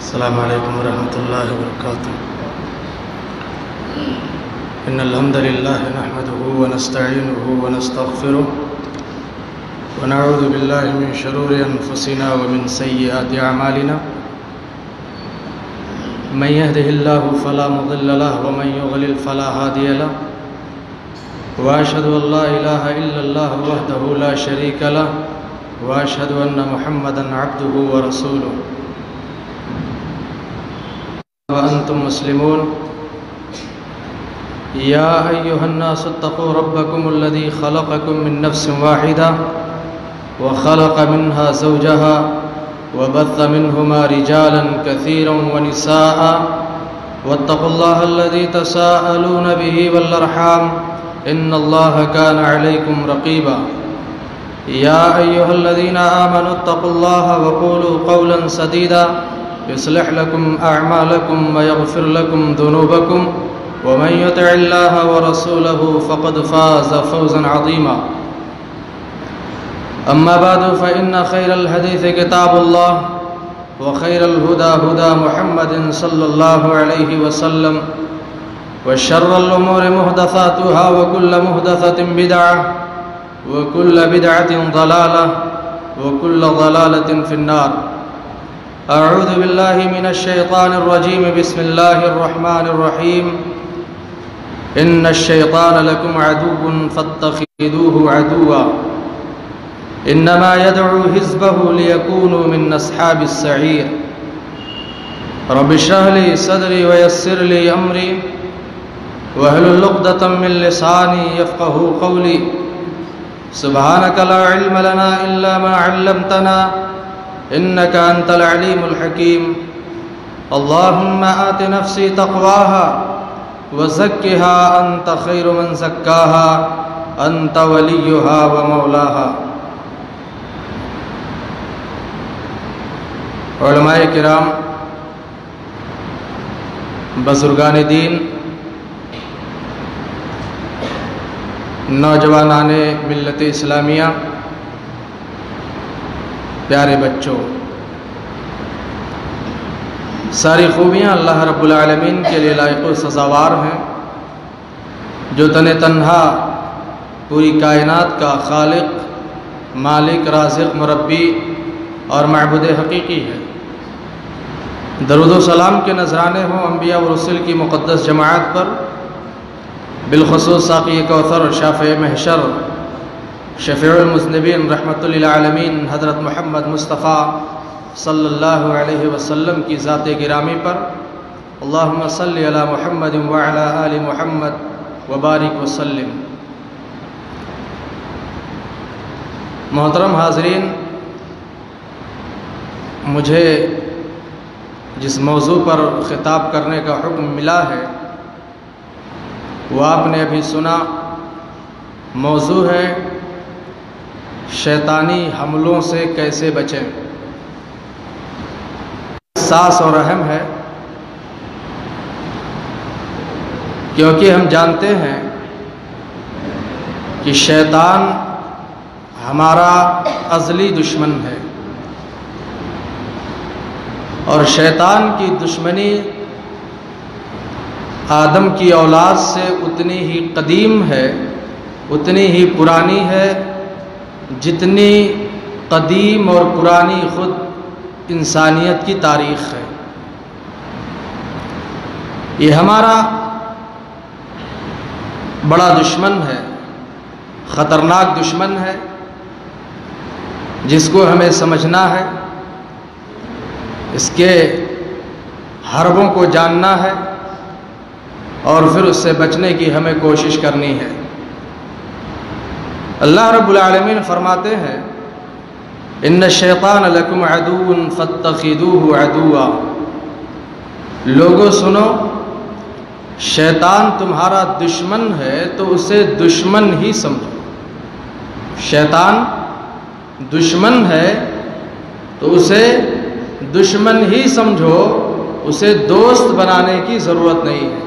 السلام علیکم ورحمۃ اللہ وبرکاتہ۔ ان الحمد للہ نحمده ونستعینه ونستغفره ونعوذ باللہ من شرور انفسنا ومن سیئات اعمالنا من يهده الله فلا مضل له ومن يضلل فلا هادي له واشهد ان لا اله الا الله وحده لا شريك له واشهد ان محمدا عبده ورسوله وأنتم مسلمون يا أيها الناس اتقوا ربكم الذي خلقكم من نفس واحدة وخلق منها زوجها وبث منهما رجالا كثيرا ونساء واتقوا الله الذي تساءلون به والأرحام إن الله كان عليكم رقيبا يا أيها الذين آمنوا اتقوا الله وقولوا قولا سديدا يصلح لكم أعمالكم ويغفر لكم ذنوبكم ومن يطع الله ورسوله فقد فاز فوزا عظيما أما بعد فإن خير الحديث كتاب الله وخير الهدى هدى محمد صلى الله عليه وسلم وشر الأمور محدثاتها وكل محدثة بدعة وكل بدعة ضلالة وكل ضلالة في النار۔ اعوذ باللہ من الشیطان الرجیم بسم اللہ الرحمن الرحیم ان الشیطان لکم عدو فاتخذوه عدوا انما يدعو حزبه ليكونوا من اصحاب السعیر رب اشرح لي صدری ويسر لي امری واحلل عقدۃ من لسانی یفقهوا قولی سبحانک لا علم لنا الا ما علمتنا إنك أنت العليم الحكيم اللهم آت نفسي تقواها وزكها أنت خير من زكاها أنت وليها ومولاها۔ علماء کرام، بزرگان دین، نوجوانان ملت اسلامیہ، پیارے بچوں، ساری خوبیاں اللہ رب العالمین کے لیے لائق و سزاوار ہیں، جو تنہا پوری کائنات کا خالق، مالک، رازق، مربی اور معبود حقیقی ہے۔ درود و سلام کے نذرانے ہوں انبیاء و رسل کی مقدس جماعت پر، بالخصوص ساقی کوثر، شافع محشر، شفیع المذنبین، رحمت للعالمین حضرت محمد مصطفیٰ صلی اللہ علیہ وسلم کی ذات گرامی پر۔ اللہم صلی علی محمد وعلی آل محمد وبارک وسلم۔ محترم حاضرین، مجھے جس موضوع پر خطاب کرنے کا حکم ملا ہے وہ آپ نے ابھی سنا۔ موضوع ہے شیطانی حملوں سے کیسے بچیں۔ حساس اور اہم ہے، کیونکہ ہم جانتے ہیں کہ شیطان ہمارا ازلی دشمن ہے، اور شیطان کی دشمنی آدم کی اولاد سے اتنی ہی قدیم ہے، اتنی ہی پرانی ہے جتنی قدیم اور پرانی خود انسانیت کی تاریخ ہے۔ یہ ہمارا بڑا دشمن ہے، خطرناک دشمن ہے، جس کو ہمیں سمجھنا ہے، اس کے حربوں کو جاننا ہے، اور پھر اس سے بچنے کی ہمیں کوشش کرنی ہے۔ اللہ رب العالمین فرماتے ہیں ان الشیطان لکم عدو فاتخذوه عدوا۔ لوگوں سنو، شیطان تمہارا دشمن ہے تو اسے دشمن ہی سمجھو۔ شیطان دشمن ہے تو اسے دشمن ہی سمجھو، اسے دوست بنانے کی ضرورت نہیں ہے۔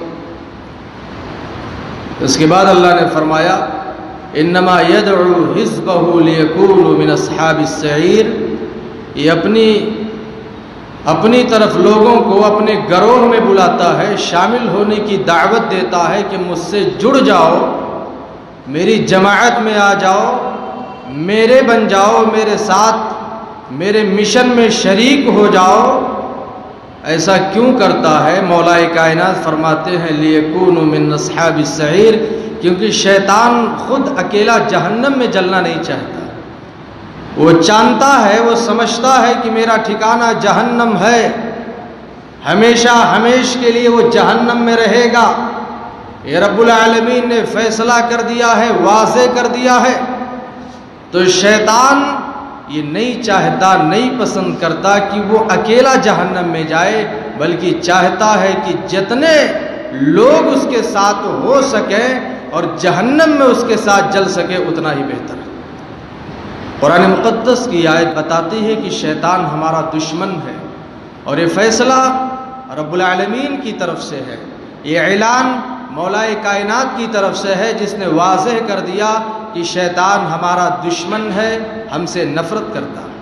اس کے بعد اللہ نے فرمایا انما يدعو حزبه ليكونوا من اصحاب السعیر۔ یہ اپنی اپنی طرف لوگوں کو اپنے گروہ میں بلاتا ہے، شامل ہونے کی دعوت دیتا ہے کہ مجھ سے جڑ جاؤ، میری جماعت میں آ جاؤ، میرے بن جاؤ، میرے ساتھ میرے مشن میں شریک ہو جاؤ، ایسا کیوں کرتا ہے؟ مولا کائنات فرماتے ہیں لیکونوا من اصحاب السعیر، کیونکہ شیطان خود اکیلا جہنم میں جلنا نہیں چاہتا۔ وہ جانتا ہے، وہ سمجھتا ہے کہ میرا ٹھکانہ جہنم ہے، ہمیشہ ہمیش کے لیے وہ جہنم میں رہے گا۔ یہ رب العالمین نے فیصلہ کر دیا ہے، واضح کر دیا ہے۔ تو شیطان یہ نہیں چاہتا، نہیں پسند کرتا کہ وہ اکیلا جہنم میں جائے، بلکہ چاہتا ہے کہ جتنے لوگ اس کے ساتھ ہو سکیں اور جہنم میں اس کے ساتھ جل سکے اتنا ہی بہتر ہے۔ قرآن مقدس کی آیت بتاتی ہے کہ شیطان ہمارا دشمن ہے، اور یہ فیصلہ رب العالمین کی طرف سے ہے، یہ اعلان مولا کائنات کی طرف سے ہے، جس نے واضح کر دیا کہ شیطان ہمارا دشمن ہے، ہم سے نفرت کرتا ہے۔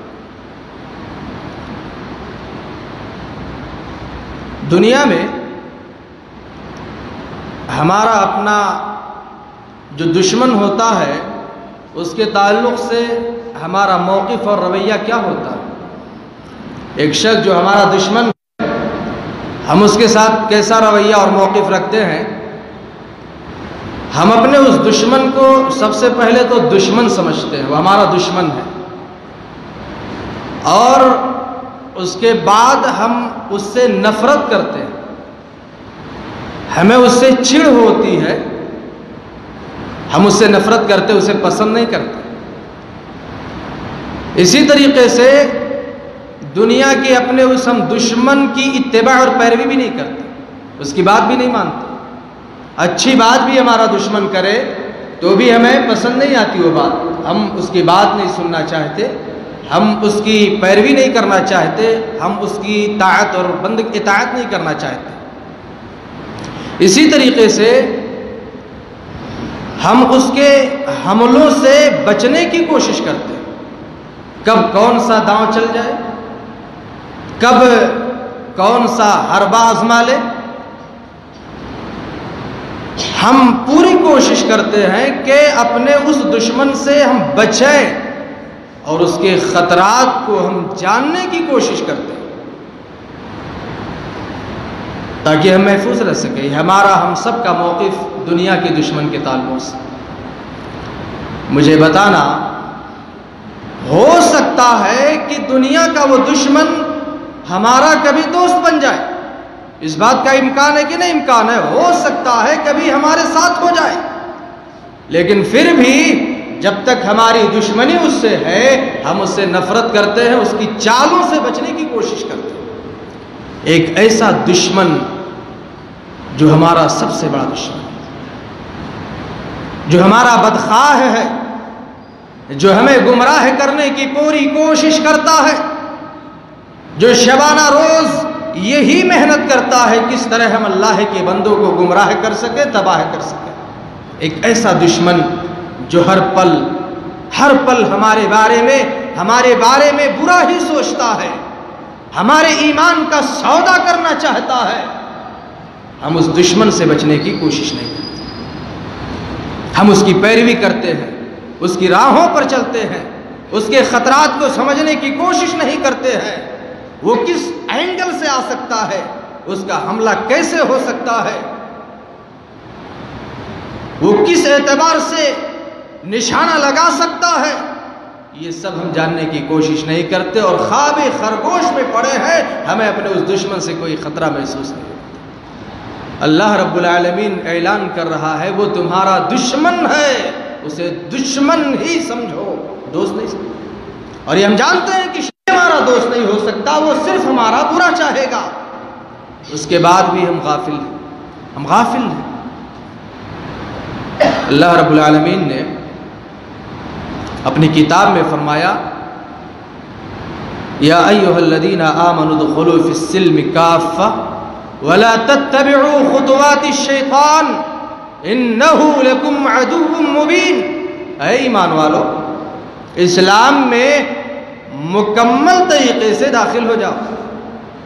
دنیا میں ہمارا اپنا جو دشمن ہوتا ہے، اس کے تعلق سے ہمارا موقف اور رویہ کیا ہوتا ہے؟ ایک شخص جو ہمارا دشمن ہے، ہم اس کے ساتھ کیسا رویہ اور موقف رکھتے ہیں؟ ہم اپنے اس دشمن کو سب سے پہلے تو دشمن سمجھتے ہیں، وہ ہمارا دشمن ہے، اور اس کے بعد ہم اس سے نفرت کرتے ہیں، ہمیں اس سے چڑ ہوتی ہے، ہم اس سے نفرت کرتے، اسے پسند نہیں کرتے۔ اسی طریقے سے دنیا کے اپنے اس ہم دشمن کی اتباع اور پیروی بھی نہیں کرتے، اس کی بات بھی نہیں مانتے۔ اچھی بات بھی ہمارا دشمن کرے تو بھی ہمیں پسند نہیں آتی وہ بات، ہم اس کی بات نہیں سننا چاہتے، ہم اس کی پیروی نہیں کرنا چاہتے، ہم اس کی طاعت اور اطاعت نہیں کرنا چاہتے۔ اسی طریقے سے ہم اس کے حملوں سے بچنے کی کوشش کرتے ہیں، کب کون سا داؤں چل جائے، کب کون سا حربہ آزما لے۔ ہم پوری کوشش کرتے ہیں کہ اپنے اس دشمن سے ہم بچیں، اور اس کے خطرات کو ہم جاننے کی کوشش کرتے ہیں تاکہ ہم محفوظ رہ سکیں۔ ہمارا ہم سب کا موقف دنیا کے دشمن کے تعلق سے۔ مجھے بتانا، ہو سکتا ہے کہ دنیا کا وہ دشمن ہمارا کبھی دوست بن جائے، اس بات کا امکان ہے کہ نہیں؟ امکان ہے، ہو سکتا ہے کبھی ہمارے ساتھ ہو جائے، لیکن پھر بھی جب تک ہماری دشمنی اس سے ہے، ہم اس سے نفرت کرتے ہیں، اس کی چالوں سے بچنے کی کوشش کرتے ہیں۔ ایک ایسا دشمن جو ہمارا سب سے بڑا دشمن، جو ہمارا بدخواہ ہے، جو ہمیں گمراہ کرنے کی پوری کوشش کرتا ہے، جو شبانہ روز یہی محنت کرتا ہے کس طرح ہم اللہ کے بندوں کو گمراہ کر سکے، تباہ کر سکے۔ ایک ایسا دشمن جو ہر پل ہمارے بارے میں برا ہی سوچتا ہے، ہمارے ایمان کا سودا کرنا چاہتا ہے، ہم اس دشمن سے بچنے کی کوشش نہیں کرتے۔ ہم اس کی پیروی کرتے ہیں، اس کی راہوں پر چلتے ہیں، اس کے خطرات کو سمجھنے کی کوشش نہیں کرتے ہیں، وہ کس اینگل سے آ سکتا ہے، اس کا حملہ کیسے ہو سکتا ہے، وہ کس اعتبار سے نشانہ لگا سکتا ہے، یہ سب ہم جاننے کی کوشش نہیں کرتے، اور خواب خرگوش میں پڑے ہیں، ہمیں اپنے اس دشمن سے کوئی خطرہ محسوس نہیں ہوتا۔ اللہ رب العالمین اعلان کر رہا ہے وہ تمہارا دشمن ہے، اسے دشمن ہی سمجھو، دوست نہیں سمجھو۔ اور یہ ہم جانتے ہیں کہ ہمارا دوست نہیں ہو سکتا، وہ صرف ہمارا برا چاہے گا، اس کے بعد بھی ہم غافل ہیں۔ اللہ رب العالمین نے اپنی کتاب میں فرمایا یا ایھا الذین آمنوا ادخلوا فی السلم کافہ ولا تتبعوا خطوات الشیطان انہ لکم عدو مبین۔ اے ایمان والو، اسلام میں مکمل طریقے سے داخل ہو جاؤ،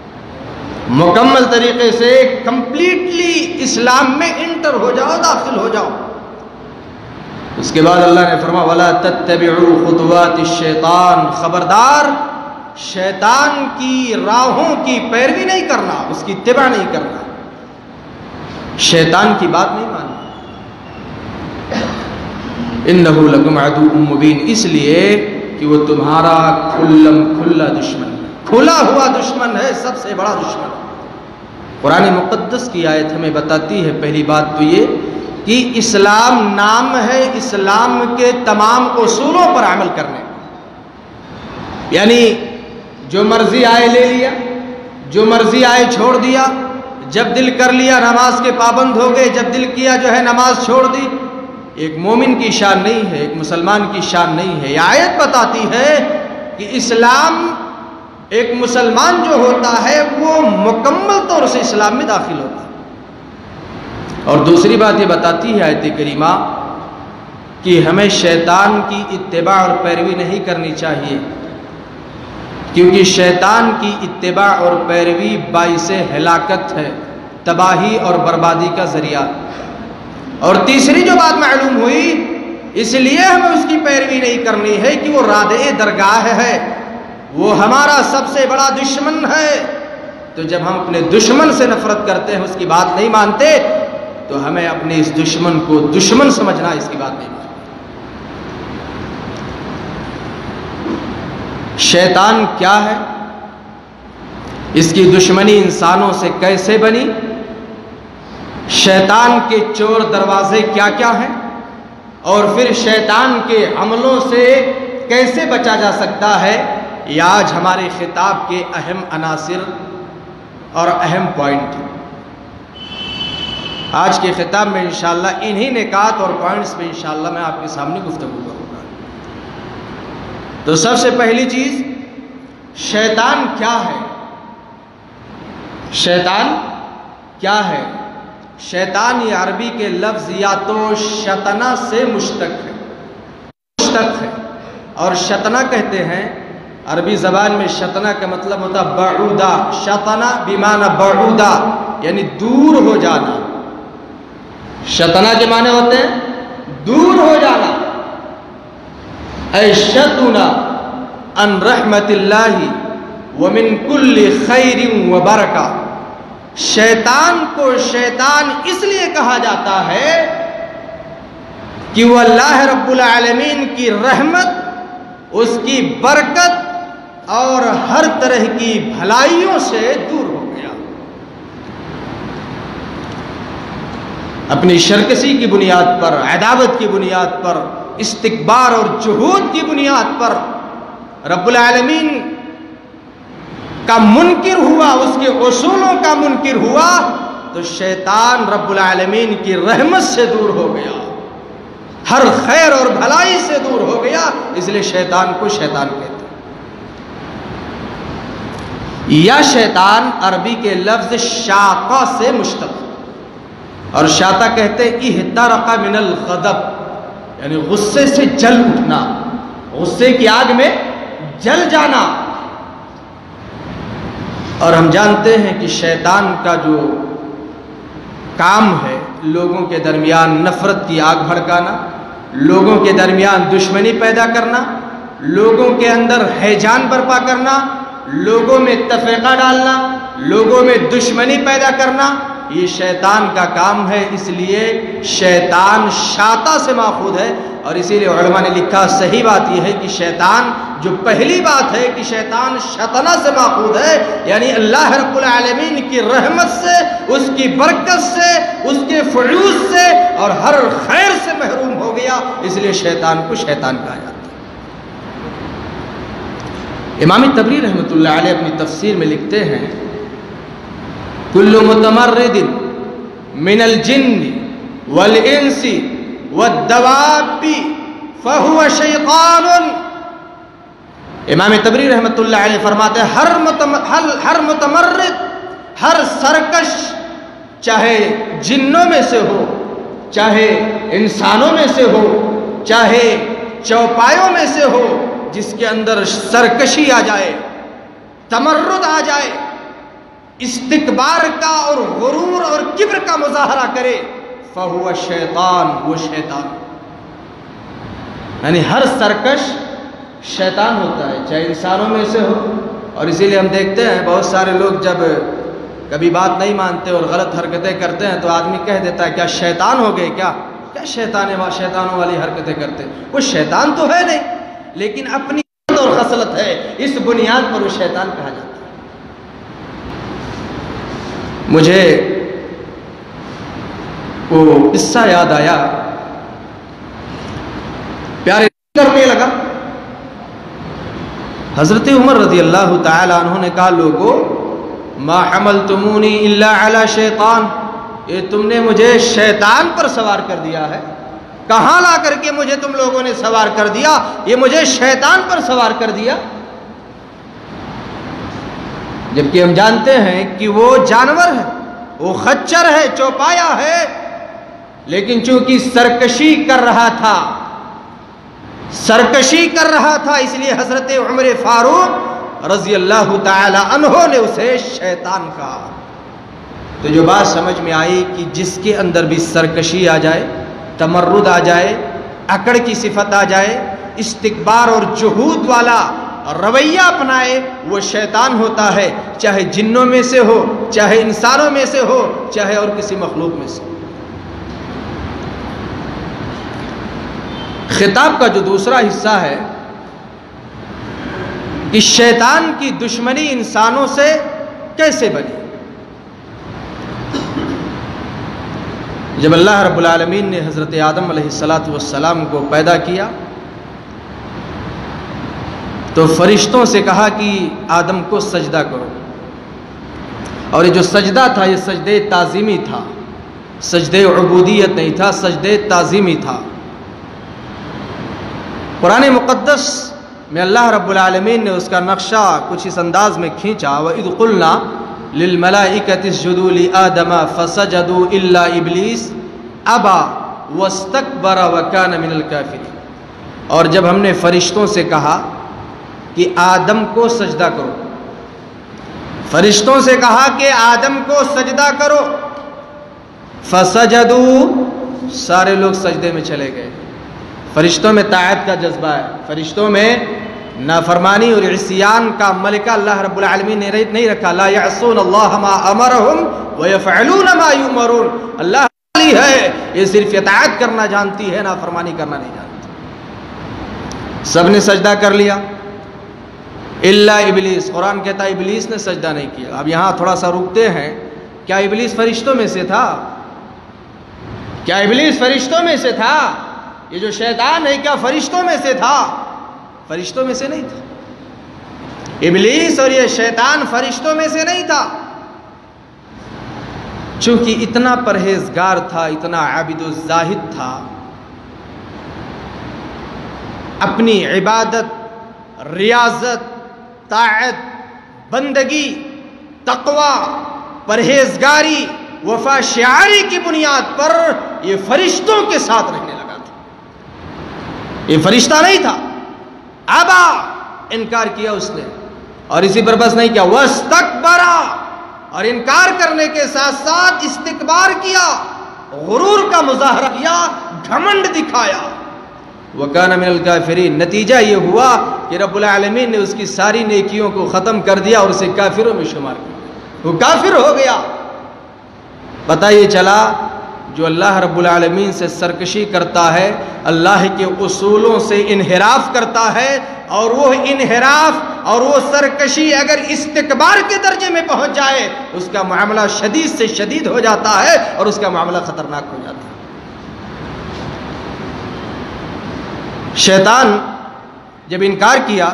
مکمل طریقے سے کمپلیٹلی اسلام میں انٹر ہو جاؤ، داخل ہو جاؤ۔ اس کے بعد اللہ نے فرمایا وَلَا تَتَّبِعُوا خُطُوَاتِ الشَّيْطَانِ، خبردار شیطان کی راہوں کی پیروی نہیں کرنا، اس کی اتباع نہیں کرنا، شیطان کی بات نہیں ماننا۔ اِنَّهُ لَكُمْ عَدُوٌّ مُبِينٌ، اس لیے کہ وہ تمہارا کھلا دشمن ہے، کھلا ہوا دشمن ہے، سب سے بڑا دشمن ہے۔ قرآن مقدس کی آیت ہمیں بتاتی ہے پہلی بات تو یہ کہ اسلام نام ہے اسلام کے تمام اصولوں پر عمل کرنے، یعنی جو مرضی آئے لے لیا، جو مرضی آئے چھوڑ دیا، جب دل کر لیا نماز کے پابند ہو گئے، جب دل کیا جو ہے نماز چھوڑ دی۔ ایک مومن کی شان نہیں ہے، ایک مسلمان کی شان نہیں ہے۔ یہ آیت بتاتی ہے کہ اسلام، ایک مسلمان جو ہوتا ہے وہ مکمل طور سے اسلام میں داخل ہوتا ہے۔ اور دوسری بات یہ بتاتی ہے آیت کریمہ کہ ہمیں شیطان کی اتباع اور پیروی نہیں کرنی چاہیے، کیونکہ شیطان کی اتباع اور پیروی باعث ہلاکت ہے، تباہی اور بربادی کا ذریعہ۔ اور تیسری جو بات معلوم ہوئی، اس لیے ہمیں اس کی پیروی نہیں کرنی ہے کہ وہ رادع درگاہ ہے، وہ ہمارا سب سے بڑا دشمن ہے۔ تو جب ہم اپنے دشمن سے نفرت کرتے ہیں، اس کی بات نہیں مانتے، تو ہمیں اپنے اس دشمن کو دشمن سمجھنا، اس کی بات نہیں مانتے۔ شیطان کیا ہے؟ اس کی دشمنی انسانوں سے کیسے بنی؟ شیطان کے چور دروازے کیا کیا ہیں؟ اور پھر شیطان کے عملوں سے کیسے بچا جا سکتا ہے؟ یہ آج ہمارے خطاب کے اہم عناصر اور اہم پوائنٹ ہیں۔ آج کے خطاب میں انشاءاللہ انہی نکات اور پوائنٹس پہ انشاءاللہ میں آپ کے سامنے گفتگو کروں گا۔ تو سب سے پہلی چیز، شیطان کیا ہے؟ شیطان کیا ہے؟ شیطان یہ عربی کے لفظ یا تو شطنا سے مشتق ہے، اور شطنا کہتے ہیں عربی زبان میں، شطنا کا مطلب ہوتا بعودہ، شطنا بمعنی بعودہ یعنی دور ہو جانا۔ شطنا کے معنی ہوتے ہیں دور ہو جانا۔ اے شطنا ان رحمت اللہ ومن کل خیر و برکہ، شیطان کو شیطان اس لیے کہا جاتا ہے کہ وہ اللہ رب العالمین کی رحمت، اس کی برکت اور ہر طرح کی بھلائیوں سے دور ہو گیا۔ اپنی شرکسی کی بنیاد پر، عداوت کی بنیاد پر، استکبار اور جہود کی بنیاد پر رب العالمین کا منکر ہوا، اس کے اصولوں کا منکر ہوا، تو شیطان رب العالمین کی رحمت سے دور ہو گیا، ہر خیر اور بھلائی سے دور ہو گیا۔ اس لیے شیطان کو شیطان کہتے ہیں۔ یا شیطان عربی کے لفظ شاقہ سے مشتق، اور شاطہ کہتے احترق من الغضب، یعنی غصے سے جل اٹھنا، غصے کی آگ میں جل جانا۔ اور ہم جانتے ہیں کہ شیطان کا جو کام ہے لوگوں کے درمیان نفرت کی آگ بھڑکانا، لوگوں کے درمیان دشمنی پیدا کرنا، لوگوں کے اندر ہیجان برپا کرنا، لوگوں میں تفرقہ ڈالنا، لوگوں میں دشمنی پیدا کرنا، یہ شیطان کا کام ہے۔ اس لیے شیطان شاطہ سے ماخوذ ہے، اور اسی لیے علماء نے لکھا صحیح بات یہ ہے کہ شیطان، جو پہلی بات ہے کہ شیطان شطنا سے ماخوذ ہے، یعنی اللہ رب العالمین کی رحمت سے، اس کی برکت سے، اس کے فیوض سے اور ہر خیر سے محروم ہو گیا، اس لیے شیطان کو شیطان کہا جاتا ہے۔ امام طبری رحمۃ اللہ علیہ اپنی تفسیر میں لکھتے ہیں کل متمرد من الجن والانس والدواب فهو شیطان۔ امام طبری رحمۃ اللہ علیہ فرماتے ہیں ہر متمرد، ہر سرکش، چاہے جنوں میں سے ہو، چاہے انسانوں میں سے ہو، چاہے چوپایوں میں سے ہو، جس کے اندر سرکشی آ جائے، تمرد آ جائے، استکبار کا اور غرور اور کبر کا مظاہرہ کرے فہو شیطان، وہ شیطان، یعنی ہر سرکش شیطان ہوتا ہے، چاہے انسانوں میں سے ہو. اور اسی لیے ہم دیکھتے ہیں بہت سارے لوگ جب کبھی بات نہیں مانتے اور غلط حرکتیں کرتے ہیں تو آدمی کہہ دیتا ہے کیا شیطان ہو گئے، کیا شیطانوں والی حرکتیں کرتے ہیں. وہ شیطان تو ہے نہیں، لیکن اپنی اور خصلت ہے، اس بنیاد پر وہ شیطان کہا جاتا ہے. مجھے وہ قصہ یاد آیا، پیارے کرنے لگا. حضرت عمر رضی اللہ تعالی عنہ نے کہا لوگو ما حملتمونی الا علی شیطان، یہ تم نے مجھے شیطان پر سوار کر دیا ہے. کہاں لا کر کے مجھے تم لوگوں نے سوار کر دیا؟ یہ مجھے شیطان پر سوار کر دیا. جبکہ ہم جانتے ہیں کہ وہ جانور ہے، وہ خچر ہے، چوپایا ہے، لیکن چونکہ سرکشی کر رہا تھا اس لیے حضرت عمر فاروق رضی اللہ تعالی عنہ نے اسے شیطان کہا. تو جو بات سمجھ میں آئی کہ جس کے اندر بھی سرکشی آ جائے، تمرد آ جائے، اکڑ کی صفت آ جائے، استکبار اور جہود والا رویہ اپنائے، وہ شیطان ہوتا ہے، چاہے جنوں میں سے ہو، چاہے انسانوں میں سے ہو، چاہے اور کسی مخلوق میں سے ہو. خطاب کا جو دوسرا حصہ ہے کہ شیطان کی دشمنی انسانوں سے کیسے بنی. جب اللہ رب العالمین نے حضرت آدم علیہ السلام کو پیدا کیا تو فرشتوں سے کہا کہ آدم کو سجدہ کرو، اور یہ جو سجدہ تھا یہ سجدے تعظیمی تھا، سجدے عبودیت نہیں تھا، سجدے تعظیمی تھا. قرآن مقدس میں اللہ رب العالمین نے اس کا نقشہ کچھ اس انداز میں کھینچا، وَإِذْ قُلْنَا لِلْمَلَائِكَةِ اسْجُدُوا لِآدَمَ فَسَجَدُوا إِلَّا إِبْلِيسَ أَبَى وَاسْتَكْبَرَ وَكَانَ مِنَ الْكَافِرِينَ. اور جب ہم نے فرشتوں سے کہا کہ آدم کو سجدہ کرو، فرشتوں سے کہا کہ آدم کو سجدہ کرو، فَسَجَدُوا، سارے لوگ سجدے میں چلے گئے. فرشتوں میں طاعت کا جذبہ ہے، فرشتوں میں نافرمانی اور عصیان کا ملکہ اللہ رب العالمین نے نہیں رکھا. لا يعصون اللہ ما امرهم ويفعلون ما يؤمرون. اللہ والی ہے، یہ صرف اطاعت کرنا جانتی ہے، نافرمانی کرنا نہیں جانتی. سب نے سجدہ کر لیا الا ابلیس. قرآن کہتا ہے ابلیس نے سجدہ نہیں کیا. اب یہاں تھوڑا سا رکتے ہیں، کیا ابلیس فرشتوں میں سے تھا؟ کیا ابلیس فرشتوں میں سے تھا؟ یہ جو شیطان ہے کیا فرشتوں میں سے تھا؟ فرشتوں میں سے نہیں تھا. ابلیس اور یہ شیطان فرشتوں میں سے نہیں تھا. چونکہ اتنا پرہیزگار تھا، اتنا عابد و زاہد تھا، اپنی عبادت، ریاضت، طاعت، بندگی، تقوی، پرہیزگاری، وفا شعاری کی بنیاد پر یہ فرشتوں کے ساتھ رہنے لگا. یہ فرشتہ نہیں تھا. ابا، انکار کیا اس نے، اور اسی پر بس نہیں کیا، واستکبر، اور انکار کرنے کے ساتھ ساتھ استکبار کیا، غرور کا مظاہرہ کیا، گھمنڈ دکھایا. وَكَانَ مِنَ الْكَافِرِينَ. نتیجہ یہ ہوا کہ رب العالمین نے اس کی ساری نیکیوں کو ختم کر دیا اور اسے کافروں میں شمار کیا، وہ کافر ہو گیا. پتہ یہ چلا جو اللہ رب العالمین سے سرکشی کرتا ہے، اللہ کے اصولوں سے انحراف کرتا ہے، اور وہ انحراف اور وہ سرکشی اگر استکبار کے درجے میں پہنچ جائے، اس کا معاملہ شدید سے شدید ہو جاتا ہے اور اس کا معاملہ خطرناک ہو جاتا ہے. شیطان جب انکار کیا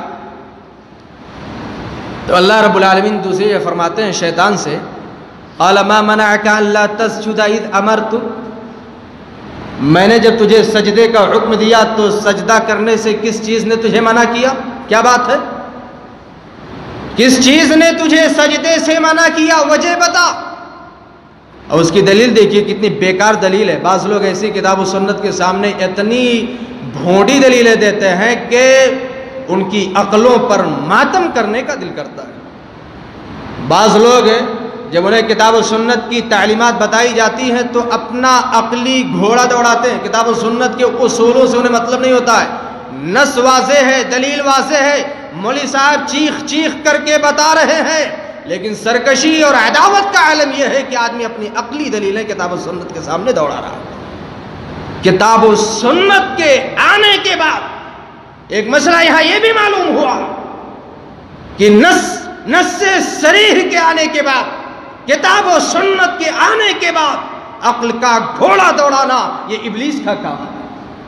تو اللہ رب العالمین دوسرے یہ فرماتے ہیں شیطان سے، قال ما منعك الا تسجد اذ امرت. میں نے جب تجھے سجدے کا حکم دیا تو سجدہ کرنے سے کس چیز نے تجھے منع کیا؟ کیا بات ہے؟ کس چیز نے تجھے سجدے سے منع کیا؟ وجہ بتا. اور اس کی دلیل دیکھیے کتنی بیکار دلیل ہے. بعض لوگ ایسی کتاب و سنت کے سامنے اتنی بھونڈی دلیلیں دیتے ہیں کہ ان کی عقلوں پر ماتم کرنے کا دل کرتا ہے. بعض لوگ جب انہیں کتاب و سنت کی تعلیمات بتائی جاتی ہیں تو اپنا عقلی گھوڑا دوڑاتے ہیں. کتاب و سنت کے اصولوں سے انہیں مطلب نہیں ہوتا ہے. نص واضح ہے، دلیل واضح ہے، مولوی صاحب چیخ چیخ کر کے بتا رہے ہیں، لیکن سرکشی اور عداوت کا عالم یہ ہے کہ آدمی اپنی عقلی دلیلیں کتاب و سنت کے سامنے دوڑا رہا ہے. کتاب و سنت کے آنے کے بعد ایک مسئلہ یہاں یہ بھی معلوم ہوا کہ نص سے صریح کے آنے کے بعد، کتاب و سنت کے آنے کے بعد عقل کا گھوڑا دوڑانا یہ ابلیس کا کام ہے.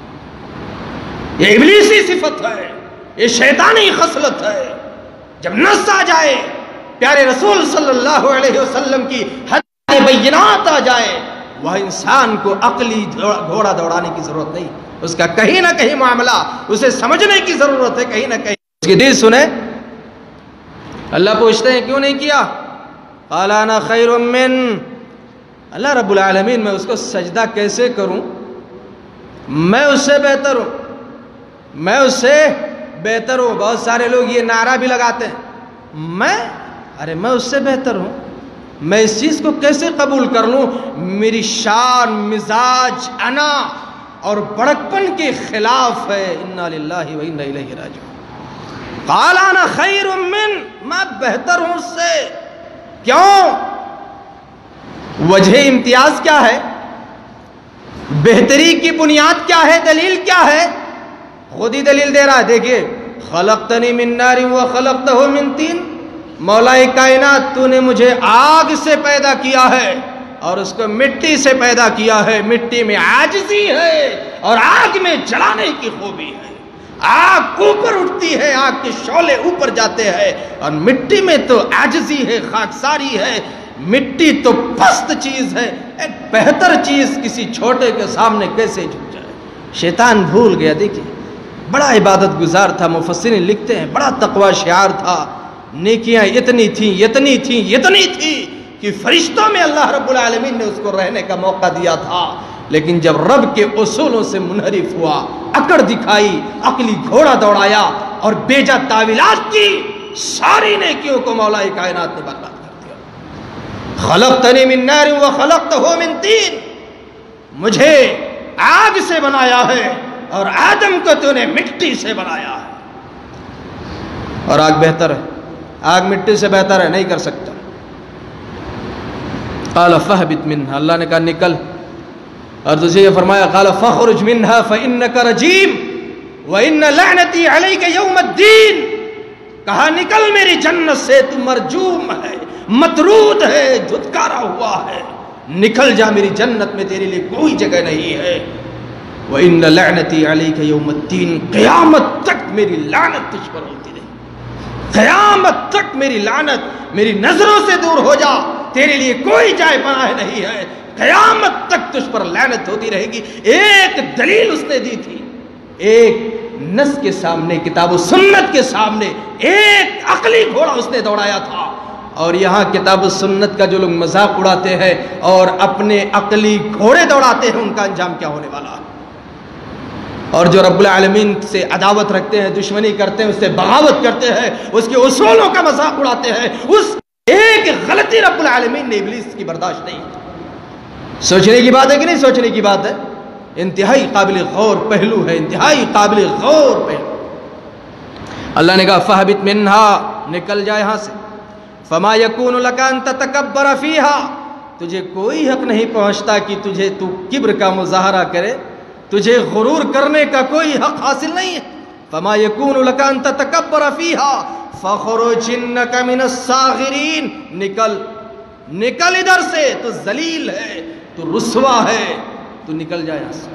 یہ ابلیسی صفت ہے، یہ شیطانی خصلت ہے. جب نص آ جائے، پیارے رسول صلی اللہ علیہ وسلم کی حدیث بینات آ جائے، وہ انسان کو عقلی گھوڑا دوڑانے کی ضرورت نہیں. اس کا کہیں نہ کہیں معاملہ اسے سمجھنے کی ضرورت ہے، کہیں نہ کہیں اس کی دل سنیں. اللہ پوچھتے ہیں کیوں نہیں کیا؟ قال انا خیر من. اللہ رب العالمین میں اس کو سجدہ کیسے کروں؟ میں اس سے بہتر ہوں، میں اس سے بہتر ہوں. بہت سارے لوگ یہ نعرہ بھی لگاتے ہیں، میں اس سے بہتر ہوں، میں اس چیز کو کیسے قبول کر لوں؟ میری شان، مزاج، انا اور بڑکپن کے خلاف ہے. انا للہ و انا الیہ راجعون. قال انا خیر من، میں بہتر ہوں اس سے. کیوں؟ وجہ امتیاز کیا ہے؟ بہتری کی بنیاد کیا ہے؟ دلیل کیا ہے؟ خود ہی دلیل دے رہا ہے. دیکھیے، خلقتنی من نار وخلقتہ من طین. مولا کائنات، تو نے مجھے آگ سے پیدا کیا ہے اور اس کو مٹی سے پیدا کیا ہے. مٹی میں عاجزی ہے اور آگ میں جلانے کی خوبی ہے. آگ اوپر اٹھتی ہے، آگ کے شعلے اوپر جاتے ہیں، اور مٹی میں تو عاجزی ہے، خاکساری ہے. مٹی تو پست چیز ہے. ایک بہتر چیز کسی چھوٹے کے سامنے کیسے جھک جائے؟ شیطان بھول گیا. دیکھیے، بڑا عبادت گزار تھا. مفسرین لکھتے ہیں بڑا تقوی شعار تھا. نیکیاں اتنی تھیں کہ فرشتوں میں اللہ رب العالمین نے اس کو رہنے کا موقع دیا تھا. لیکن جب رب کے اصولوں سے منحرف ہوا، اکڑ دکھائی، عقلی گھوڑا دوڑایا اور بیجا تعویلات کی، ساری نیکیوں کو مولا کائنات نے برباد کر دیا. خلقتنی من نار وخلقتہ من طین. مجھے آگ سے بنایا ہے اور آدم کو تو نے مٹی سے بنایا ہے. اور آگ بہتر ہے، آگ مٹی سے بہتر ہے، نہیں کر سکتا. قال فاہبط منہا، اللہ نے کہا نکل. اور تجھے یہ فرمایا قال فاخرج منہا فانک رجیم وان لعنتی علیک یوم الدین. کہا نکل میری جنت سے، تو مرجوم ہے، مطرود ہے، دھتکارا ہوا ہے. نکل جا، میری جنت میں تیرے لیے کوئی جگہ نہیں ہے. وَإِنَّ لَعْنَتِي عَلَيْكَ يَوْمَ الدِّينِ. قیامت تک میری لعنت تجھ پر ہوتی رہے. قیامت تک میری لعنت میری نظروں سے دور ہو جا، تیرے لیے کوئی جائے پناہ نہیں ہے. قیامت تک تجھ پر لعنت ہوتی رہے گی. ایک دلیل اس نے دی تھی، ایک نص کے سامنے، کتاب و سنت کے سامنے ایک عقلی گھوڑا اس نے دوڑایا تھا. اور یہاں کتاب و سنت کا جو لوگ مذاق اڑاتے ہیں اور اپنے عقلی گھوڑے دوڑاتے ہیں، ان کا انجام کیا ہونے والا ہے؟ اور جو رب العالمین سے عداوت رکھتے ہیں، دشمنی کرتے ہیں، اس سے بغاوت کرتے ہیں، اس کے اصولوں کا مذاق اڑاتے ہیں، اس ایک غلطی رب العالمین نے ابلیس کی برداشت نہیں. سوچنے کی بات ہے کہ نہیں سوچنے کی بات ہے؟ انتہائی قابل غور پہلو ہے، انتہائی قابل غور پہلو. اللہ نے کہا فاہبط منہا، نکل جائے یہاں سے. فما یکون لک ان تتکبر فیہا، تجھے کوئی حق نہیں پہنچتا کہ تو کبر کا مظاہرہ کرے، تجھے غرور کرنے کا کوئی حق حاصل نہیں ہے. فما یکون لک ان تتکبر فیہا فخرجنک من الصاغرین. نکل ادھر سے، تو ذلیل ہے، تو رسوا ہے، تو نکل جائے یہاں سے.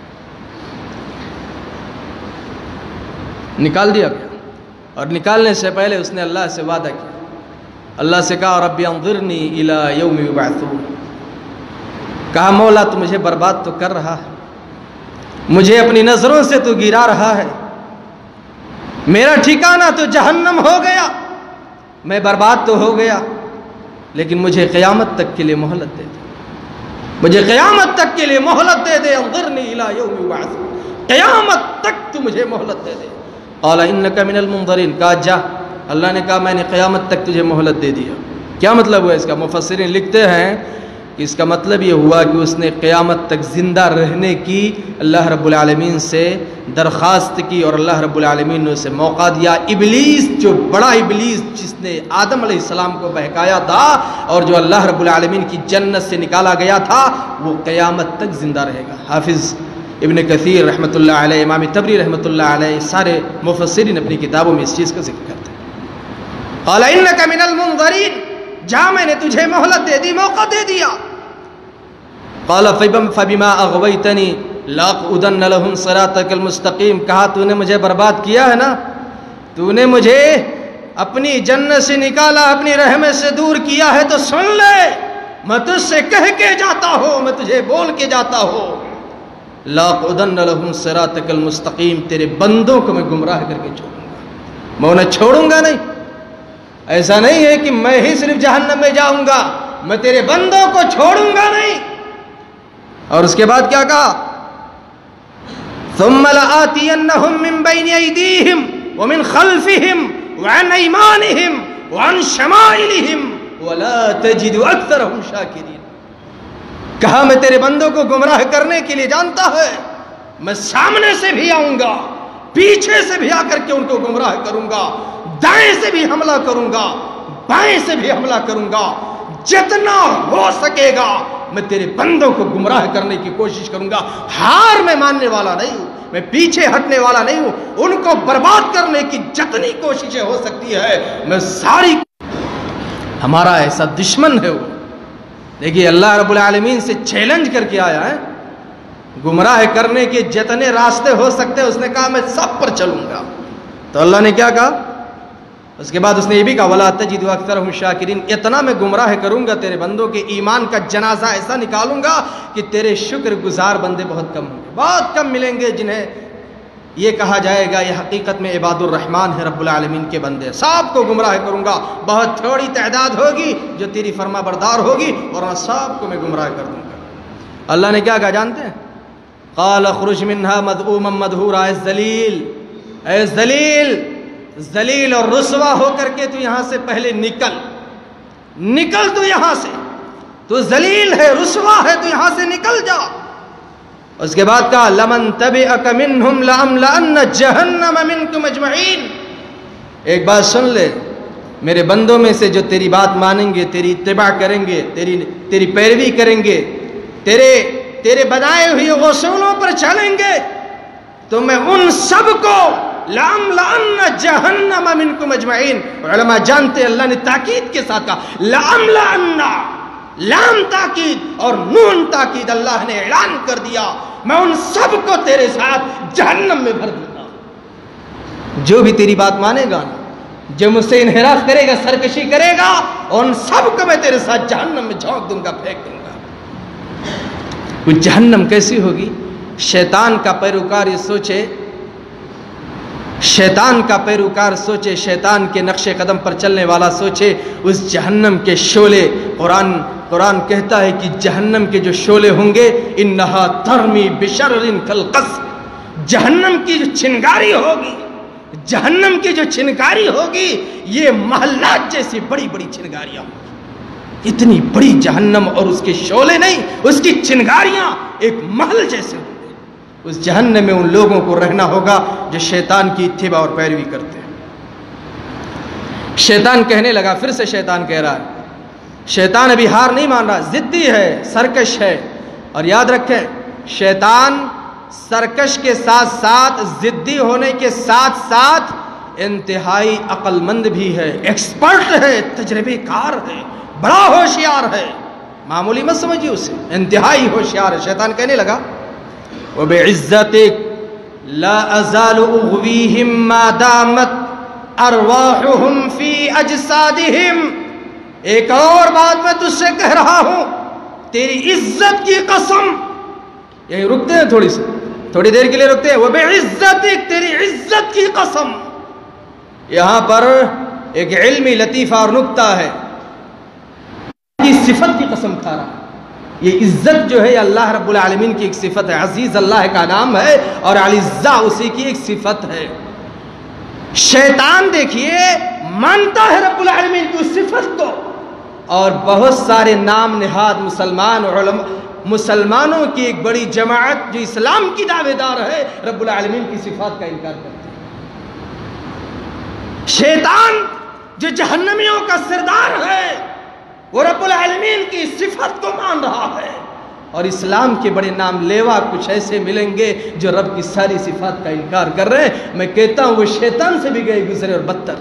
نکال دیا گیا. اور نکالنے سے پہلے اس نے اللہ سے وعدہ کیا. اللہ سے کہا رب انظرنی الی یوم یبعثون. کہا مولا تو مجھے برباد تو کر رہا ہے، مجھے اپنی نظروں سے تو گرا رہا ہے، میرا ٹھکانہ تو جہنم ہو گیا، میں برباد تو ہو گیا، لیکن مجھے قیامت تک کے لیے مہلت دے دے، مجھے قیامت تک کے لیے مہلت دے دے. انظرنی الی یوم یبعثون، قیامت تک تو مجھے مہلت دے دے. قال انک من المنظرین. کہا جا. اللہ نے کہا میں نے قیامت تک تجھے مہلت دے دیا. کیا مطلب ہوا اس کا؟ مفسرین لکھتے ہیں کہ اس کا مطلب یہ ہوا کہ اس نے قیامت تک زندہ رہنے کی اللہ رب العالمین سے درخواست کی اور اللہ رب العالمین نے اسے موقع دیا۔ ابلیس، جو بڑا ابلیس جس نے آدم علیہ السلام کو بہکایا تھا اور جو اللہ رب العالمین کی جنت سے نکالا گیا تھا، وہ قیامت تک زندہ رہے گا۔ حافظ ابن کثیر رحمۃ اللہ علیہ، امام طبری رحمۃ اللہ علیہ، سارے مفسرین اپنی کتابوں میں اس چیز کا ذکر کرتے ہیں۔ قال انک من المنظرین، جہاں میں نے تجھے مہلت دے دی، موقع دے دیا۔ قال فبما اغویتنی لاقعدن لهم صراطک المستقیم، کہا تو نے مجھے برباد کیا ہے نا، تو نے مجھے اپنی جنت سے نکالا، اپنی رحمت سے دور کیا ہے، تو سن لے، میں تجھ سے کہہ کے جاتا ہوں، میں تجھے بول کے جاتا ہوں، لاقعدن لهم صراطک المستقیم، تیرے بندوں کو میں گمراہ کر کے چھوڑوں گا، میں انہیں چھوڑوں گا نہیں۔ ایسا نہیں ہے کہ میں ہی صرف جہنم میں جاؤں گا، میں تیرے بندوں کو چھوڑوں گا نہیں۔ اور اس کے بعد کیا کہا؟ ثم لآتینہم من بین ایدیہم ومن خلفہم وعن ایمانہم وعن شمائلہم ولا تجد اکثرہم شاکرین۔ کہا میں تیرے بندوں کو گمراہ کرنے کے لیے جانتا ہے، میں سامنے سے بھی آؤں گا، پیچھے سے بھی آ کر کے ان کو گمراہ کروں گا، دائیں سے بھی حملہ کروں گا، بائیں سے بھی حملہ کروں گا، جتنا ہو سکے گا میں تیرے بندوں کو گمراہ کرنے کی کوشش کروں گا۔ ہار میں ماننے والا نہیں ہوں، میں پیچھے ہٹنے والا نہیں ہوں، ان کو برباد کرنے کی جتنی کوششیں ہو سکتی ہے میں ساری، ہمارا ایسا دشمن ہے وہ۔ دیکھیے اللہ رب العالمین سے چیلنج کر کے آیا ہے، گمراہ کرنے کے جتنے راستے ہو سکتے ہیں اس نے کہا میں سب پر چلوں گا۔ تو اللہ نے کیا کہا؟ اس کے بعد اس نے یہ بھی کہا وَلَا تَجِدُ أَكْثَرَهُمْ شَاكِرِينَ، اتنا میں گمراہ کروں گا تیرے بندوں کے، ایمان کا جنازہ ایسا نکالوں گا کہ تیرے شکر گزار بندے بہت کم ہوں گے، بہت کم ملیں گے جنہیں یہ کہا جائے گا یہ حقیقت میں عباد الرحمن ہے، رب العالمین کے بندے۔ سب کو گمراہ کروں گا، بہت تھوڑی تعداد ہوگی جو تیری فرما بردار ہوگی اور سب کو میں گمراہ کر دوں گا۔ اللہ نے کیا کہا جانتے ہیں؟ قال اخرج منها مذءوما مدحورا، اے ذلیل، اے ذلیل، ذلیل اور رسوا ہو کر کے تو یہاں سے پہلے نکل تو یہاں سے، تو ذلیل ہے، رسوا ہے، تو یہاں سے نکل جا۔ اس کے بعد کہا لمن تبعک منہم لأملأن جہنم منکم اجمعین۔ ایک بات سن لے، میرے بندوں میں سے جو تیری بات مانیں گے، تیری اتباع کریں گے، تیری پیروی کریں گے، تیرے بنائے ہوئے اصولوں پر چلیں گے، تو میں ان سب کو لَأَمْلَأَنَّ جَهَنَّمَ مِنْكُمْ اجمعین۔ علماء جانتے ہیں اللہ نے تاکید کے ساتھ کہا لَأَمْلَأَنَّ، لام تاکید اور نون تاکید، اللہ نے اعلان کر دیا میں ان سب کو تیرے ساتھ جہنم میں بھر دوں گا۔ جو بھی تیری بات مانے گا، جو مجھ سے انحراف کرے گا، سرکشی کرے گا، ان سب کو میں تیرے ساتھ جہنم میں جھونک دوں گا، پھینک دوں گا۔ وہ جہنم کیسی ہوگی؟ شیطان کا پیروکار یہ سوچے، شیطان کا پیروکار سوچے، شیطان کے نقش قدم پر چلنے والا سوچے، اس جہنم کے شعلے، قرآن کہتا ہے کہ جہنم کے جو شعلے ہوں گے انہا ترمی بشرر کالقصر، جہنم کی جو چنگاری ہوگی، جہنم کی جو چنگاری ہوگی یہ محلات جیسی بڑی بڑی چنگاریاں ہوں، اتنی بڑی جہنم، اور اس کے شعلے نہیں، اس کی چنگاریاں ایک محل جیسے ہوں۔ اس جہنم میں ان لوگوں کو رہنا ہوگا جو شیطان کی اتباع اور پیروی کرتے ہیں۔ شیطان کہنے لگا، پھر سے شیطان کہہ رہا ہے، شیطان ابھی ہار نہیں مان رہا، ضدی ہے، سرکش ہے، اور یاد رکھیں شیطان سرکش کے ساتھ ساتھ، ضدی ہونے کے ساتھ ساتھ انتہائی عقل مند بھی ہے، ایکسپرٹ ہے، تجربے کار ہے، بڑا ہوشیار ہے، معمولی مت سمجھیے اسے، انتہائی ہوشیار ہے۔ شیطان کہنے لگا وَبِعِزَّتِكَ لَا أَزَالُ أُغْوِيهِمْ مَا دَامَتْ أَرْوَاحُهُمْ فِي أَجْسَادِهِمْ، ایک اور بات میں تجھ سے کہہ رہا ہوں، تیری عزت کی قسم، یہیں رکتے ہیں تھوڑی دیر کے لیے رکتے ہیں، وَبِعِزَّتِكَ، تیری عزت کی قسم۔ یہاں پر ایک علمی لطیفہ اور نکتہ ہے، کی صفت کی قسم کھا رہا ہے۔ یہ عزت جو ہے اللہ رب العالمین کی ایک صفت ہے، عزیز اللہ کا نام ہے اور العزہ اسی کی ایک صفت ہے۔ شیطان دیکھیے مانتا ہے رب العالمین کی اس صفت کو، اور بہت سارے نام نہاد مسلمانوں کی ایک بڑی جماعت جو اسلام کی دعوے دار ہے رب العالمین کی صفات کا انکار کرتے ہیں۔ شیطان جو جہنمیوں کا سردار ہے وہ رب العالمین کی صفت کو مان رہا ہے، اور اسلام کے بڑے نام لیوا کچھ ایسے ملیں گے جو رب کی ساری صفات کا انکار کر رہے ہیں۔ میں کہتا ہوں وہ شیطان سے بھی گئے گزرے اور بدتر۔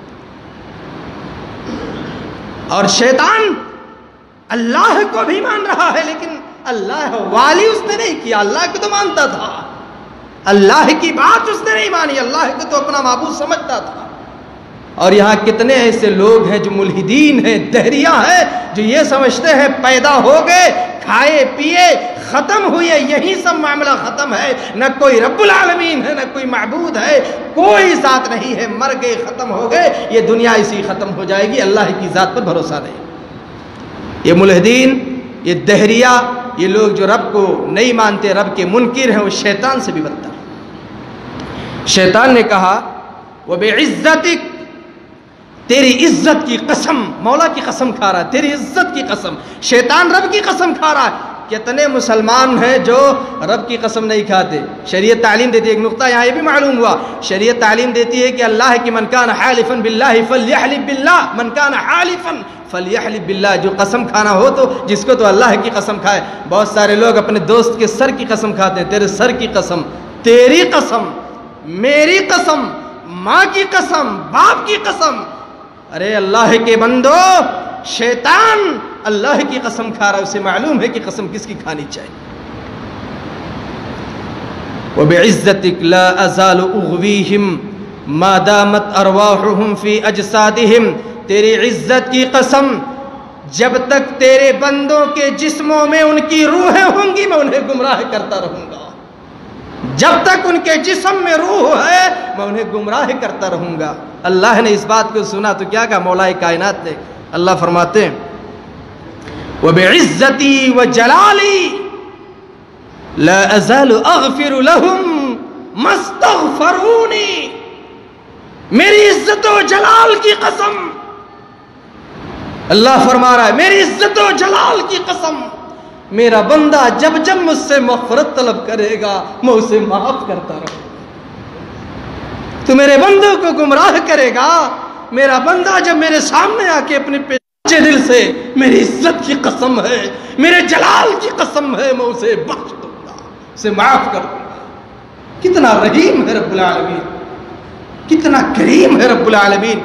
اور شیطان اللہ کو بھی مان رہا ہے، لیکن اللہ والی اس نے نہیں کیا، اللہ کو تو مانتا تھا، اللہ کی بات اس نے نہیں مانی، اللہ کو تو اپنا معبود سمجھتا تھا۔ اور یہاں کتنے ایسے لوگ ہیں جو ملحدین ہیں، دہریہ ہیں، جو یہ سمجھتے ہیں پیدا ہو گئے، کھائے پیے، ختم ہوئے، یہی سب معاملہ ختم ہے، نہ کوئی رب العالمین ہے، نہ کوئی معبود ہے، کوئی ذات نہیں ہے، مر گئے، ختم ہو گئے، یہ دنیا اسی ختم ہو جائے گی، اللہ کی ذات پر بھروسہ نہیں۔ یہ ملحدین، یہ دہریہ، یہ لوگ جو رب کو نہیں مانتے، رب کے منکر ہیں، وہ شیطان سے بھی بدتر۔ شیطان نے کہا وَبِعِزَّتِكَ، تیری عزت کی قسم، مولا کی قسم کھا رہا ہے، تیری عزت کی قسم، شیطان رب کی قسم کھا رہا ہے۔ کتنے مسلمان ہیں جو رب کی قسم نہیں کھاتے؟ شریعت تعلیم دیتی ہے، ایک نقطہ یہاں یہ بھی معلوم ہوا، شریعت تعلیم دیتی ہے کہ اللہ کی من کان حالفا باللہ فلیحلف باللہ، من کان حالفا فلیحلف باللہ، جو قسم کھانا ہو تو جس کو تو اللہ کی قسم کھائے۔ بہت سارے لوگ اپنے دوست کے سر کی قسم کھاتے ہیں، تیرے سر کی قسم، تیری قسم، میری قسم، ماں کی قسم، باپ کی قسم۔ ارے اللہ کے بندو، شیطان اللہ کی قسم کھا رہا ہے، اسے معلوم ہے کہ قسم کس کی کھانی چاہیے۔ وَبِعِزَّتِكَ لَا أَزَالُ أُغْوِيهِمْ مَا دَامَتْ أَرْوَاحُهُمْ فِي أَجْسَادِهِمْ، تیری عزت کی قسم، جب تک تیرے بندوں کے جسموں میں ان کی روحیں ہوں گی میں انہیں گمراہ کرتا رہوں گا، جب تک ان کے جسم میں روح ہے میں انہیں گمراہ کرتا رہوں گا۔ اللہ نے اس بات کو سنا تو کیا کہا مولا کائنات نے؟ اللہ فرماتے ہیں وَبِعِزَّتِي وَجَلَالِي لَا أَزَالُ أَغْفِرُ لَهُمْ مَا اسْتَغْفَرُونِي، میری عزت و جلال کی قسم، اللہ فرما رہا ہے میری عزت و جلال کی قسم، میرا بندہ جب جب مجھ سے مغفرت طلب کرے گا میں اسے معاف کرتا رہوں گا۔ تو میرے بندوں کو گمراہ کرے گا، میرا بندہ جب میرے سامنے آ کے اپنے پیچھے دل سے میری عزت کی قسم ہے، میرے جلال کی قسم ہے، میں اسے بخش دوں گا، اسے معاف کر دوں گا۔ کتنا رحیم ہے رب العالمین، کتنا کریم ہے رب العالمین۔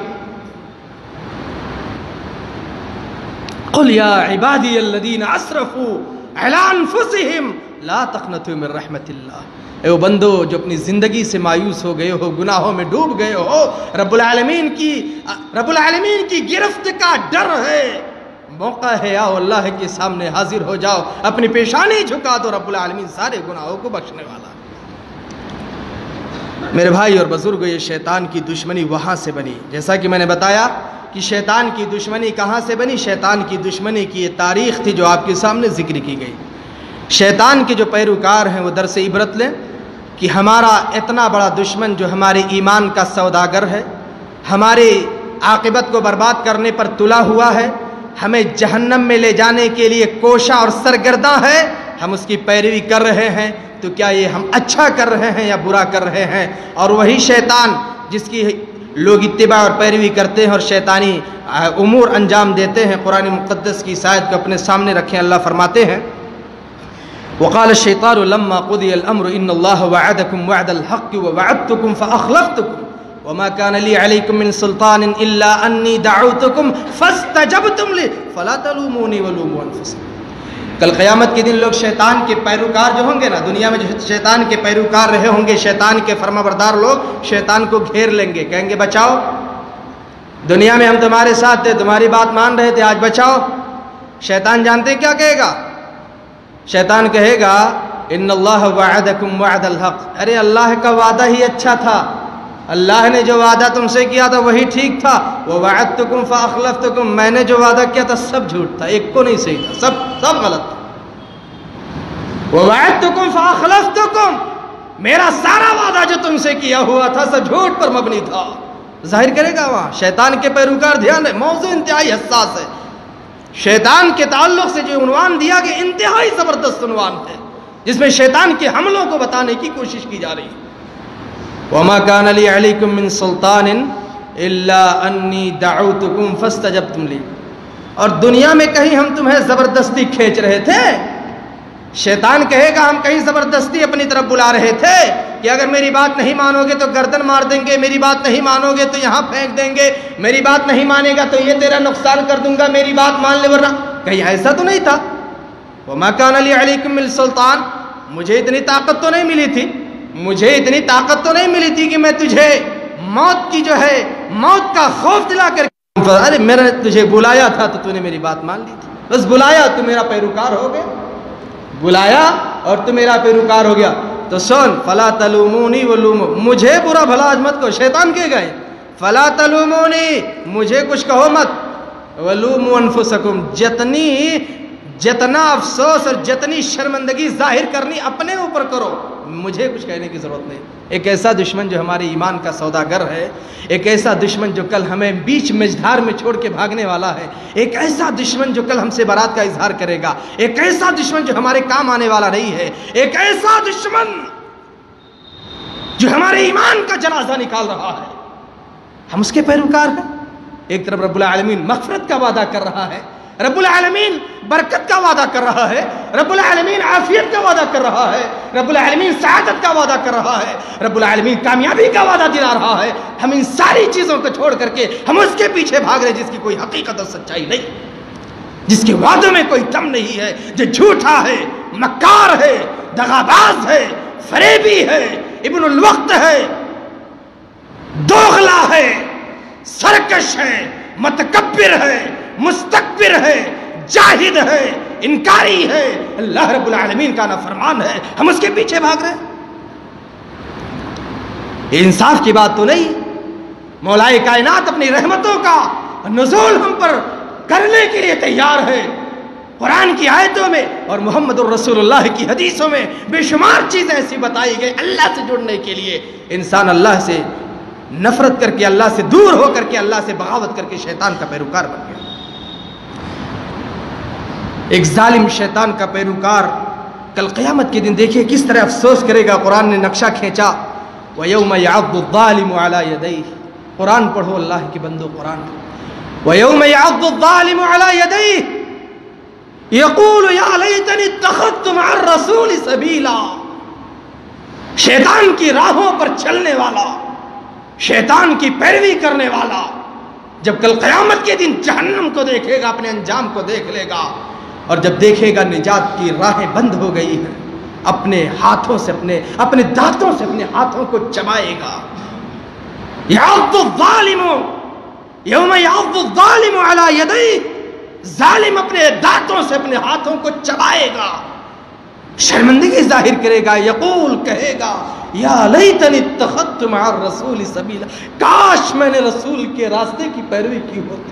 قل یا عبادی الذین اسرفوا علی انفسہم لا تقنطوا من رحمت اللہ، اے وہ بندو جو اپنی زندگی سے مایوس ہو گئے ہو، گناہوں میں ڈوب گئے ہو، رب العالمین کی گرفت کا ڈر ہے، موقع ہے آؤ اللہ کے سامنے حاضر ہو جاؤ، اپنی پیشانی جھکا دو، رب العالمین سارے گناہوں کو بخشنے والا۔ میرے بھائی اور بزرگوں، یہ شیطان کی دشمنی وہاں سے بنی، جیسا کہ میں نے بتایا کہ شیطان کی دشمنی کہاں سے بنی؟ شیطان کی دشمنی کی یہ تاریخ تھی جو آپ کے سامنے ذکر کی گئی۔ شیطان کے جو پیروکار ہیں وہ درس عبرت لیں کہ ہمارا اتنا بڑا دشمن جو ہمارے ایمان کا سوداگر ہے، ہمارے عاقبت کو برباد کرنے پر تلا ہوا ہے، ہمیں جہنم میں لے جانے کے لیے کوشاں اور سرگرداں ہے، ہم اس کی پیروی کر رہے ہیں، تو کیا یہ ہم اچھا کر رہے ہیں یا برا کر رہے ہیں؟ اور وہی شیطان جس کی لوگ اتباع اور پیروی کرتے ہیں اور شیطانی امور انجام دیتے ہیں، قرآن مقدس کی اس آیت کو اپنے سامنے رکھیں، اللہ فرماتے ہیں وقال الشیطان لما قضی الامر ان اللہ وعدکم وعد الحق ووعدتکم فاخلفتکم وما كان لي عليكم من سلطان الا اني دعوتكم فاستجبتم لي فلا تلوموني ولوموا انفسكم۔ کل قیامت کے دن لوگ شیطان کے پیروکار جو ہوں گے نا، دنیا میں جو شیطان کے پیروکار رہے ہوں گے، شیطان کے فرما بردار لوگ شیطان کو گھیر لیں گے، کہیں گے بچاؤ، دنیا میں ہم تمہارے ساتھ تھے، تمہاری بات مان رہے تھے، آج بچاؤ۔ شیطان جانتے کیا کہے گا؟ شیطان کہے گا ان اللہ وعدکم وعد الحق، ارے اللہ کا وعدہ ہی اچھا تھا، اللہ نے جو وعدہ تم سے کیا تھا وہی ٹھیک تھا، ووعدتکم فاخلفتکم، میں نے جو وعدہ کیا تھا سب جھوٹ تھا، ایک کو نہیں صحیح تھا، سب غلط تھا۔ ووعدتکم فاخلفتکم، میرا سارا وعدہ جو تم سے کیا ہوا تھا سب جھوٹ پر مبنی تھا۔ ظاہر کرے گا وہاں شیطان کے پیروکار، دھیان ہے، موضوع انتہائی حساس ہے۔ شیطان کے تعلق سے جو عنوان دیا کہ انتہائی زبردست عنوان ہے، جس میں شیطان کے حملوں کو بتانے کی کوشش کی جا رہی ہے۔ وَمَا كَانَ لِي عَلَيْكُم مِّن سُلْطَانٍ إِلَّا أَنِّي دَعَوْتُكُمْ فَاسْتَجَبْتُمْ لِي۔ اور دنیا میں کہیں ہم تمہیں زبردستی کھینچ رہے تھے؟ شیطان کہے گا ہم کہیں زبردستی اپنی طرف بلا رہے تھے کہ اگر میری بات نہیں مانو گے تو گردن مار دیں گے، میری بات نہیں مانو گے تو یہاں پھینک دیں گے، میری بات نہیں مانے گا تو یہ تیرا نقصان کر دوں گا، میری بات مان لے ورنہ۔ کہیں ایسا تو نہیں تھا۔ وَمَا كَانَ لِي عَلَيْكُم مِّن سُلْطَانٍ، مجھے اتنی طاقت تو نہیں ملی تھی، مجھے اتنی طاقت تو نہیں ملی تھی کہ میں تجھے موت کی جو ہے موت کا خوف دلا کر ارے میں نے تجھے بلایا تھا تو نے میری بات مان لی تھی، بس بلایا تو میرا پیروکار ہو گیا، بلایا اور تو میرا پیروکار ہو گیا۔ تو سن، فلا تلومونی ولومو، مجھے برا بھلا آج مت کو، شیطان کے گئے فلا تلومونی، مجھے کچھ کہو مت، ولومو انفسکم، جتنا افسوس اور جتنی شرمندگی ظاہر کرنی اپنے اوپر کرو، مجھے کچھ کہنے کی ضرورت نہیں۔ ایک ایسا دشمن جو ہمارے ایمان کا سوداگر ہے، ایک ایسا دشمن جو کل ہمیں بیچ مجدھار میں چھوڑ کے بھاگنے والا ہے، ایک ایسا دشمن جو کل ہم سے برات کا اظہار کرے گا، ایک ایسا دشمن جو ہمارے کام آنے والا نہیں ہے، ایک ایسا دشمن جو ہمارے ایمان کا جنازہ نکال رہا ہے، ہم اس کے پیروکار ہیں۔ ایک طرف رب العالمین مغفرت کا وعدہ کر رہا ہے، رب العالمین برکت کا وعدہ کر رہا ہے، رب العالمین عافیت کا وعدہ کر رہا ہے، رب العالمین سعادت کا وعدہ کر رہا ہے، رب العالمین کامیابی کا وعدہ دلا رہا ہے۔ ہم ان ساری چیزوں کو چھوڑ کر کے ہم اس کے پیچھے بھاگ رہے جس کی کوئی حقیقت اور سچائی نہیں، جس کے وعدوں میں کوئی دم نہیں ہے، جو جھوٹا ہے، مکار ہے، دغاباز ہے، فریبی ہے، ابن الوقت ہے، دوغلا ہے، سرکش ہے، متکبر ہے، مستکبر ہے، جاہد ہے، انکاری ہے، اللہ رب العالمین کا نافرمان ہے، ہم اس کے پیچھے بھاگ رہے ہیں۔ یہ انصاف کی بات تو نہیں۔ مولائے کائنات اپنی رحمتوں کا نزول ہم پر کرنے کے لیے تیار ہے۔ قرآن کی آیتوں میں اور محمد الرسول اللہ کی حدیثوں میں بے شمار چیزیں ایسی بتائی گئی اللہ سے جڑنے کے لیے۔ انسان اللہ سے نفرت کر کے، اللہ سے دور ہو کر کے، اللہ سے بغاوت کر کے شیطان کا پیروکار بن گیا۔ ایک ظالم شیطان کا پیروکار کل قیامت کے دن دیکھیے کس طرح افسوس کرے گا۔ قرآن نے نقشہ کھینچا، وَيَوْمَ يَعَضُّ الظَّالِمُ عَلَى يَدَيْهِ، قرآن پڑھو اللہ کی بندو، قرآن وَيَوْمَ يَعَضُّ الظَّالِمُ عَلَى يَدَيْهِ يَقُولُ يَا لَيْتَنِي اتَّخَذْتُ مَعَ الرَّسُولِ سَبِيلًا، شیطان کی راہوں پر چلنے والا، شیطان کی پیروی کرنے والا جب کل قیامت کے دن جہنم کو دیکھے گا، اپنے انجام کو دیکھ لے گا، اور جب دیکھے گا نجات کی راہیں بند ہو گئی ہیں، اپنے ہاتھوں سے اپنے دانتوں سے اپنے ہاتھوں کو چبائے گا۔ یعض الظالم یوم یعض الظالم علی یدیہ، ظالم اپنے دانتوں سے اپنے ہاتھوں کو چبائے گا، شرمندگی ظاہر کرے گا، یقول کہے گا یا لیتنی اتخذت مع الرسول سبیلا، کاش میں نے رسول کے راستے کی پیروی کی ہوتی،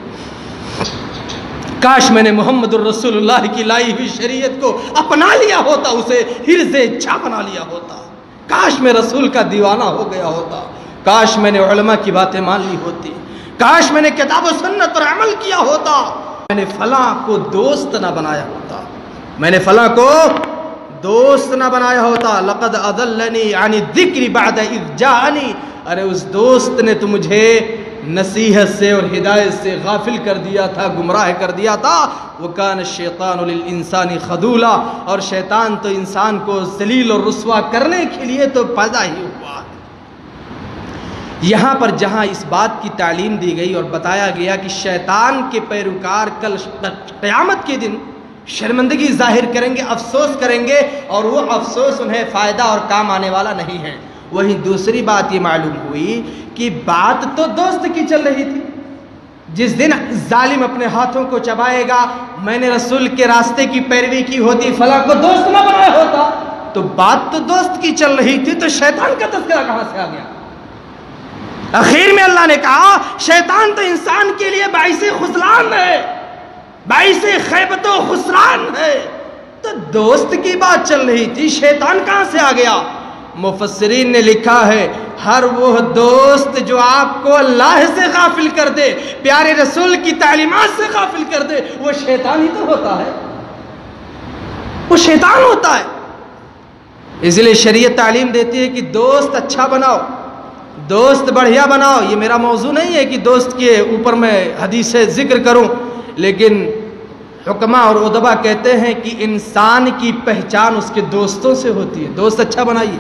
کاش میں نے محمد الرسول اللہ کی لائی ہوئی شریعت کو اپنا لیا ہوتا، اسے حرز جاں بنا لیا ہوتا، کاش میں رسول کا دیوانہ ہو گیا ہوتا، کاش میں نے علماء کی باتیں مان لی ہوتی، کاش میں نے کتاب و سنت پر عمل کیا ہوتا، میں نے فلاں کو دوست نہ بنایا ہوتا، میں نے فلاں کو دوست نہ بنایا ہوتا۔ لقد اضلنی عن الذکر بعد اذ جاءنی، ارے اس دوست نے تو مجھے نصیحت سے اور ہدایت سے غافل کر دیا تھا، گمراہ کر دیا تھا۔ وَكَانَ الشَّيْطَانُ لِلْإِنسَانِ خَذُولًا، اور شیطان تو انسان کو ذلیل اور رسوا کرنے کے لیے تو پیدا ہی ہوا ہے۔ یہاں پر جہاں اس بات کی تعلیم دی گئی اور بتایا گیا کہ شیطان کے پیروکار کل قیامت کے دن شرمندگی ظاہر کریں گے، افسوس کریں گے، اور وہ افسوس انہیں فائدہ اور کام آنے والا نہیں ہے، وہیں دوسری بات یہ معلوم ہوئی کہ بات تو دوست کی چل رہی تھی۔ جس دن ظالم اپنے ہاتھوں کو چبائے گا، میں نے رسول کے راستے کی پیروی کی ہوتی، فلاں کو دوست نہ بنایا ہوتا، تو بات تو دوست کی چل رہی تھی، تو شیطان کا تذکرہ کہاں سے آ گیا؟ آخر میں اللہ نے کہا شیطان تو انسان کے لیے باعث خذلان ہے، باعث خیبت و خسران ہے، تو دوست کی بات چل رہی تھی، شیطان کہاں سے آ گیا؟ مفسرین نے لکھا ہے ہر وہ دوست جو آپ کو اللہ سے غافل کر دے، پیارے رسول کی تعلیمات سے غافل کر دے، وہ شیطان ہی تو ہوتا ہے، وہ شیطان ہوتا ہے۔ اس لیے شریعت تعلیم دیتی ہے کہ دوست اچھا بناؤ، دوست بڑھیا بناؤ۔ یہ میرا موضوع نہیں ہے کہ دوست کے اوپر میں حدیث ذکر کروں، لیکن حکماء اور ادبا کہتے ہیں کہ انسان کی پہچان اس کے دوستوں سے ہوتی ہے۔ دوست اچھا بنائیے۔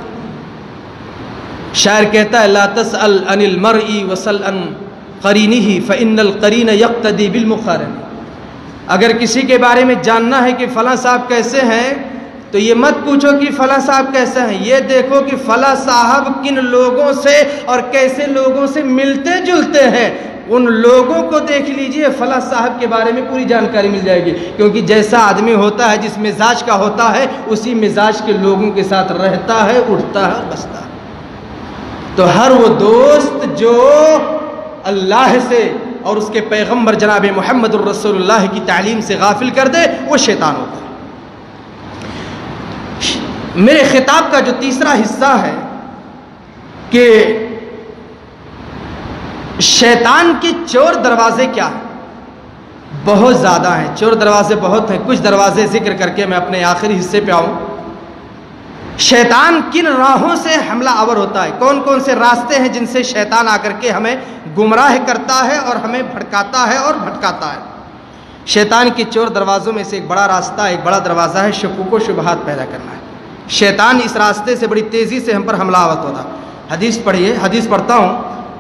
شاعر کہتا ہے لا تسأل عن المرء وسل عن قرینہ فإن القرین یقتدی بالمقارن۔ اگر کسی کے بارے میں جاننا ہے کہ فلاں صاحب کیسے ہیں تو یہ مت پوچھو کہ فلاں صاحب کیسے ہیں، یہ دیکھو کہ فلاں صاحب کن لوگوں سے اور کیسے لوگوں سے ملتے جلتے ہیں، ان لوگوں کو دیکھ لیجئے، فلاں صاحب کے بارے میں پوری جانکاری مل جائے گی، کیونکہ جیسا آدمی ہوتا ہے، جس مزاج کا ہوتا ہے، اسی مزاج کے لوگوں کے ساتھ رہتا ہے، اٹھتا ہے اور بستا ہے۔ تو ہر وہ دوست جو اللہ سے اور اس کے پیغمبر جناب محمد الرسول اللہ کی تعلیم سے غافل کر دے، وہ شیطان ہوتا ہے۔ میرے خطاب کا جو تیسرا حصہ ہے کہ شیطان کے چور دروازے کیا ہیں، بہت زیادہ ہیں، چور دروازے بہت ہیں، کچھ دروازے ذکر کر کے میں اپنے آخری حصے پہ آؤں۔ شیطان کن راہوں سے حملہ آور ہوتا ہے، کون کون سے راستے ہیں جن سے شیطان آ کر کے ہمیں گمراہ کرتا ہے اور ہمیں بھٹکاتا ہے اور بھٹکاتا ہے۔ شیطان کے چور دروازوں میں سے ایک بڑا راستہ، ایک بڑا دروازہ ہے شکوک و شبہات پیدا کرنا ہے۔ شیطان اس راستے سے بڑی تیزی سے ہم پر حملہ آور ہوتا ہے۔ حدیث پڑھیے، حدیث پڑھتا ہوں،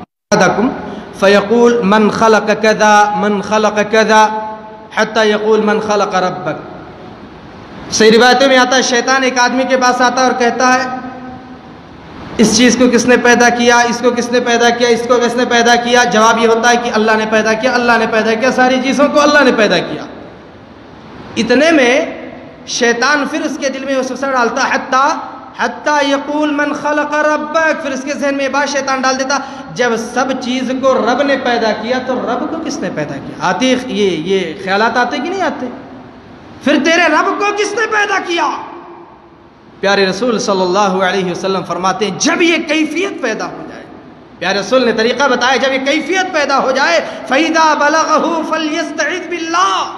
فیقول من خلق کذا من خلق کذا حتی یقول من خلق ربک۔ صحیح روایتوں میں آتا ہے شیطان ایک آدمی کے پاس آتا ہے اور کہتا ہے اس چیز کو کس نے پیدا کیا، اس کو کس نے پیدا کیا، اس کو کس نے پیدا کیا؟ جواب یہ ہوتا ہے کہ اللہ نے پیدا کیا، اللہ نے پیدا کیا، ساری چیزوں کو اللہ نے پیدا کیا۔ اتنے میں شیطان پھر اس کے دل میں وسوسہ ڈالتا حتی یقول من خلق ربک، پھر اس کے ذہن میں یہ بات شیطان ڈال دیتا جب سب چیز کو رب نے پیدا کیا تو رب کو کس نے پیدا کیا؟ آتے یہ خیالات آتے کہ نہیں آتے؟ پھر تیرے رب کو کس نے پیدا کیا؟ پیارے رسول صلی اللہ علیہ وسلم فرماتے ہیں جب یہ کیفیت پیدا ہو جائے، پیارے رسول نے طریقہ بتایا، جب یہ کیفیت پیدا ہو جائے فَإِذَا بَلَغَهُ فَلْيَسْتَعِذْ بِاللَّهِ،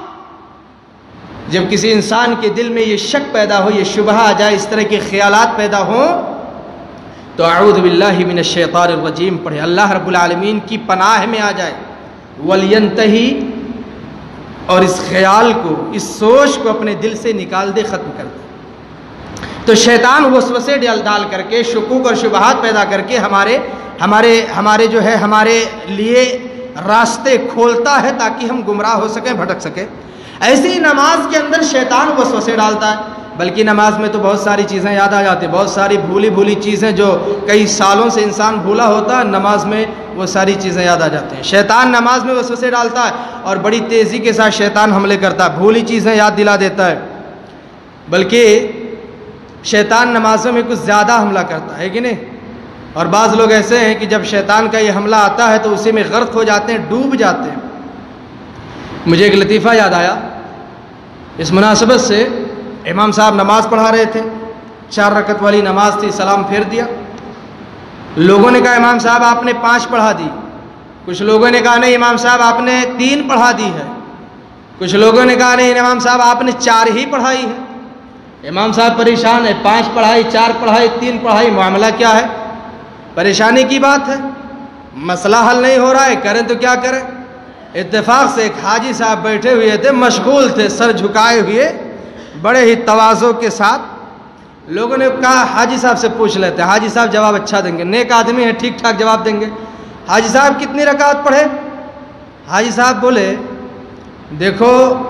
جب کسی انسان کے دل میں یہ شک پیدا ہو، یہ شبہ آ جائے، اس طرح کے خیالات پیدا ہوں تو اعوذ باللہ من الشیطان الرجیم پڑھے، اللہ رب العالمین کی پناہ میں آ جائے، وَلْيَنْتَهِ، اور اس خیال کو، اس سوچ کو اپنے دل سے نکال دے، ختم کر دے۔ تو شیطان وسوسے ڈال کر کے، شکوک اور شبہات پیدا کر کے ہمارے جو ہے ہمارے لیے راستے کھولتا ہے تاکہ ہم گمراہ ہو سکیں، بھٹک سکیں۔ ایسے ہی نماز کے اندر شیطان وسوسے ڈالتا ہے، بلکہ نماز میں تو بہت ساری چیزیں یاد آ جاتی ہیں، بہت ساری بھولی چیزیں جو کئی سالوں سے انسان بھولا ہوتا ہے، نماز میں وہ ساری چیزیں یاد آ جاتی ہیں۔ شیطان نماز میں وسوسے ڈالتا ہے اور بڑی تیزی کے ساتھ شیطان حملے کرتا ہے، بھولی چیزیں یاد دلا دیتا ہے، بلکہ شیطان نمازوں میں کچھ زیادہ حملہ کرتا ہے کہ نہیں؟ اور بعض لوگ ایسے ہیں کہ جب شیطان کا یہ حملہ آتا ہے تو اسی میں غرق ہو جاتے ہیں، ڈوب جاتے ہیں۔ مجھے ایک لطیفہ یاد آیا اس مناسبت سے، امام صاحب نماز پڑھا رہے تھے، 4 رکعت والی نماز تھی، سلام پھیر دیا، لوگوں نے کہا امام صاحب آپ نے 5 پڑھا دی، کچھ لوگوں نے کہا نہیں امام صاحب آپ نے 3 پڑھا دی ہے، کچھ لوگوں نے کہا نہیں امام صاحب آپ نے 4 ہی پڑھائی ہے۔ امام صاحب پریشان ہے، 5 پڑھائی، 4 پڑھائی، 3 پڑھائی، معاملہ کیا ہے؟ پریشانی کی بات ہے، مسئلہ حل نہیں ہو رہا ہے، کریں تو کیا کریں؟ اتفاق سے ایک حاجی صاحب بیٹھے ہوئے تھے، مشغول تھے، سر جھکائے ہوئے، بڑے ہی تواضع کے ساتھ۔ لوگوں نے کہا حاجی صاحب سے پوچھ لیتے ہیں، حاجی صاحب جواب اچھا دیں گے، نیک آدمی ہیں، ٹھیک ٹھاک جواب دیں گے۔ حاجی صاحب کتنی رکعت پڑھے؟ حاجی صاحب بولے دیکھو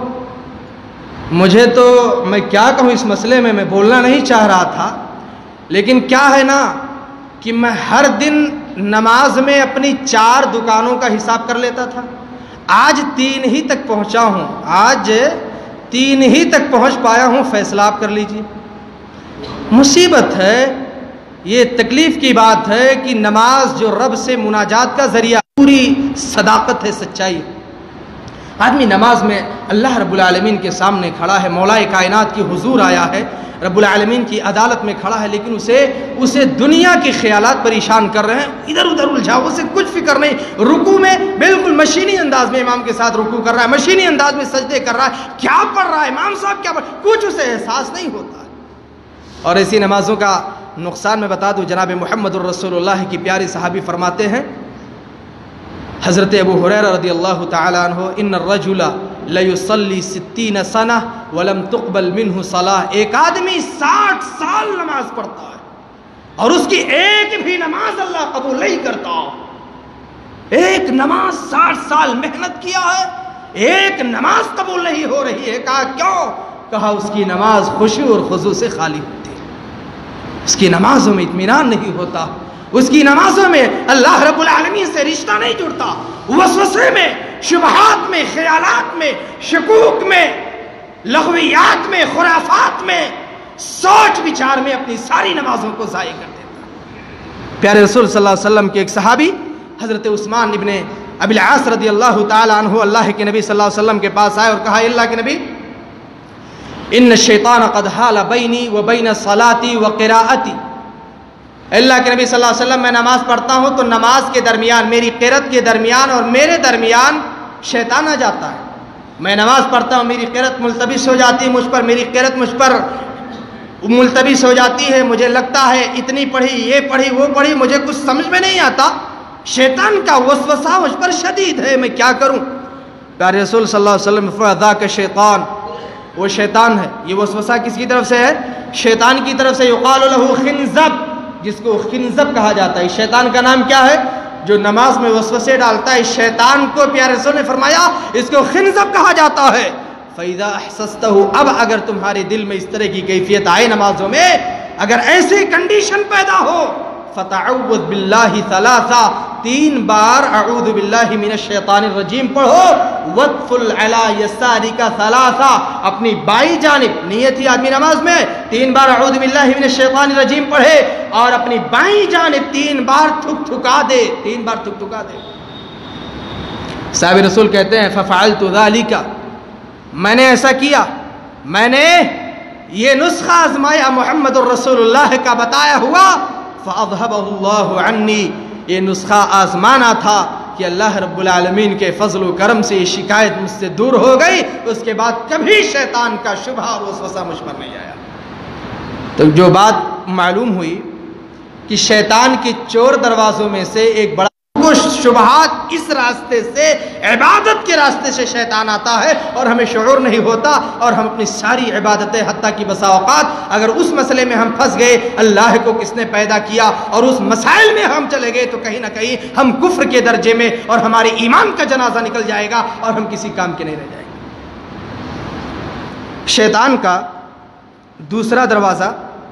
مجھے تو میں کیا کہوں اس مسئلے میں بولنا نہیں چاہ رہا تھا، لیکن کیا ہے نا کہ میں ہر دن نماز میں اپنی 4 دکانوں کا حساب کر لیتا تھا، آج 3 ہی تک پہنچا ہوں، آج 3 ہی تک پہنچ پایا ہوں، فیصلہ آپ کر لیجئے۔ مصیبت ہے، یہ تکلیف کی بات ہے کہ نماز جو رب سے مناجات کا ذریعہ، پوری صداقت ہے، سچائی ہے۔ آدمی نماز میں اللہ رب العالمین کے سامنے کھڑا ہے، مولا کائنات کی حضور آیا ہے، رب العالمین کی عدالت میں کھڑا ہے، لیکن اسے دنیا کے خیالات پریشان کر رہے ہیں، ادھر ادھر الجھا، اسے کچھ فکر نہیں، رکوع میں بالکل مشینی انداز میں امام کے ساتھ رکوع کر رہا ہے، مشینی انداز میں سجدے کر رہا ہے، کیا پڑھ رہا ہے امام صاحب، کیا پڑھ، کچھ اسے احساس نہیں ہوتا۔ اور ایسی نمازوں کا نقصان میں بتا دوں، جناب محمد الرسول اللہ کی پیاری صحابی فرماتے ہیں، حضرت ابو ہریرہ رضی اللہ تعالی عنہ، ان الرجل لیصلی 60 سنہ ولم تقبل منہ صلاۃ، ایک آدمی 60 سال نماز پڑھتا ہے اور اس کی ایک بھی نماز اللہ قبول نہیں کرتا۔ ایک نماز 60 سال محنت کیا ہے، ایک نماز قبول نہیں ہو رہی ہے۔ کہا کیوں؟ کہا اس کی نماز خشوع اور خضوع سے خالی ہوتی ہے، اس کی نمازوں میں اطمینان نہیں ہوتا، اس کی نمازوں میں اللہ رب العالمین سے رشتہ نہیں جڑتا، وسوسے میں، شبہات میں، خیالات میں، شکوک میں، لغویات میں، خرافات میں، سوچ بچار میں اپنی ساری نمازوں کو ضائع کر دیتا۔ پیارے رسول صلی اللہ علیہ وسلم کے ایک صحابی حضرت عثمان ابن ابی العاص رضی اللہ تعالی عنہ اللہ کے نبی صلی اللہ علیہ وسلم کے پاس آئے اور کہا، اللہ کے نبی، ان الشیطان قد حال بینی و بین صلاتی و قراءتی، اللہ کے نبی صلی اللہ علیہ وسلم، میں نماز پڑھتا ہوں تو نماز کے درمیان، میری قرأت کے درمیان اور میرے درمیان شیطان آ جاتا ہے۔ میں نماز پڑھتا ہوں، میری قرأت ملتبس ہو جاتی ہے مجھ پر، میری قرأت مجھ پر ملتبس ہو جاتی ہے، مجھے لگتا ہے اتنی پڑھی، یہ پڑھی، وہ پڑھی، مجھے کچھ سمجھ میں نہیں آتا، شیطان کا وسوسہ مجھ پر شدید ہے، میں کیا کروں؟ پیارے رسول صلی اللہ علیہ وسلم فذاک شیطان، وہ شیطان ہے۔ یہ وسوسہ کس کی طرف سے ہے؟ شیطان کی طرف سے۔ یقال له خنزب، جس کو خنزب کہا جاتا ہے۔ شیطان کا نام کیا ہے؟ جو نماز میں وسوسے ڈالتا ہے، شیطان کو پیارے رسول نے فرمایا اس کو خنزب کہا جاتا ہے۔ فَإِذَا أَحْسَسْتَهُ، اب اگر تمہارے دل میں اس طرح کی کیفیت آئے نمازوں میں، اگر ایسی کنڈیشن پیدا ہو، فَتَعَوَّذْ بِاللَّهِ ثَلَاثًا، 3 بار اعوذ باللہ من الشیطان الرجیم پڑھو، وَادْخُلْ عَلَى يَسَارِكَ ثَلَاثًا، اپنی بائیں جانب، نیت ہی آدمی نماز میں 3 بار اعوذ باللہ من الشیطان الرجیم پڑھے اور اپنی بائیں جانب 3 بار تھک تھکا دے، 3 بار تھک تھکا دے۔ صحابی رسول کہتے ہیں فَفَعَلْتُ ذَلِكَ، میں نے ایسا کیا، میں نے یہ نسخہ آزمایا محمد الرسول اللہ کا بتایا ہوا، فَأَذْهَبَهُ اللَّهُ عَنِّي، یہ نسخہ آزمانا تھا کہ اللہ رب العالمین کے فضل و کرم سے یہ شکایت مجھ سے دور ہو گئی، اس کے بعد کبھی شیطان کا شبہ اور وسوسہ مجھ پر نہیں آیا۔ تو جو بات معلوم ہوئی کہ شیطان کے چور دروازوں میں سے ایک بڑا شبہات، اس راستے سے، عبادت کے راستے سے شیطان آتا ہے اور ہمیں شعور نہیں ہوتا، اور ہم اپنی ساری عبادتیں، حتیٰ کہ بسا اوقات اگر اس مسئلے میں ہم پھنس گئے اللہ کو کس نے پیدا کیا اور اس مسائل میں ہم چلے گئے تو کہیں نہ کہیں ہم کفر کے درجے میں اور ہمارے ایمان کا جنازہ نکل جائے گا اور ہم کسی کام کے نہیں رہ جائیں گے۔ شیطان کا دوسرا دروازہ،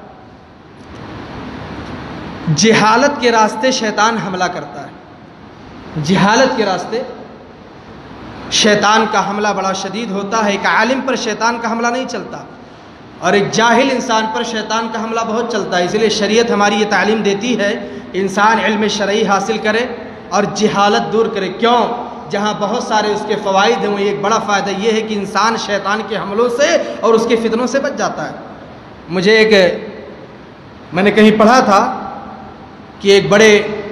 جہالت کے راستے شیطان حملہ کرتا ہے۔ جہالت کے راستے شیطان کا حملہ بڑا شدید ہوتا ہے۔ ایک عالم پر شیطان کا حملہ نہیں چلتا، اور ایک جاہل انسان پر شیطان کا حملہ بہت چلتا ہے۔ اس لیے شریعت ہماری یہ تعلیم دیتی ہے انسان علم شرعی حاصل کرے اور جہالت دور کرے۔ کیوں؟ جہاں بہت سارے اس کے فوائد ہیں، وہ ایک بڑا فائدہ یہ ہے کہ انسان شیطان کے حملوں سے اور اس کے فتنوں سے بچ جاتا ہے۔ میں نے کہیں پڑھا تھا کہ ایک بڑے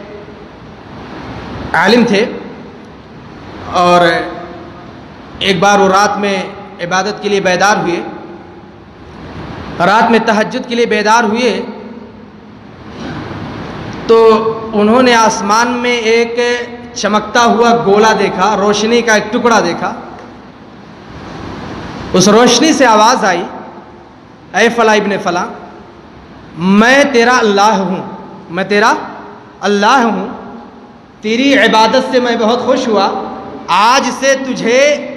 عالم تھے، اور ایک بار وہ رات میں عبادت کے لیے بیدار ہوئے، رات میں تہجد کے لیے بیدار ہوئے، تو انہوں نے آسمان میں ایک چمکتا ہوا گولا دیکھا، روشنی کا ایک ٹکڑا دیکھا۔ اس روشنی سے آواز آئی، اے فلاں ابن فلاں، میں تیرا اللہ ہوں، میں تیرا اللہ ہوں، تیری عبادت سے میں بہت خوش ہوا، آج سے تجھے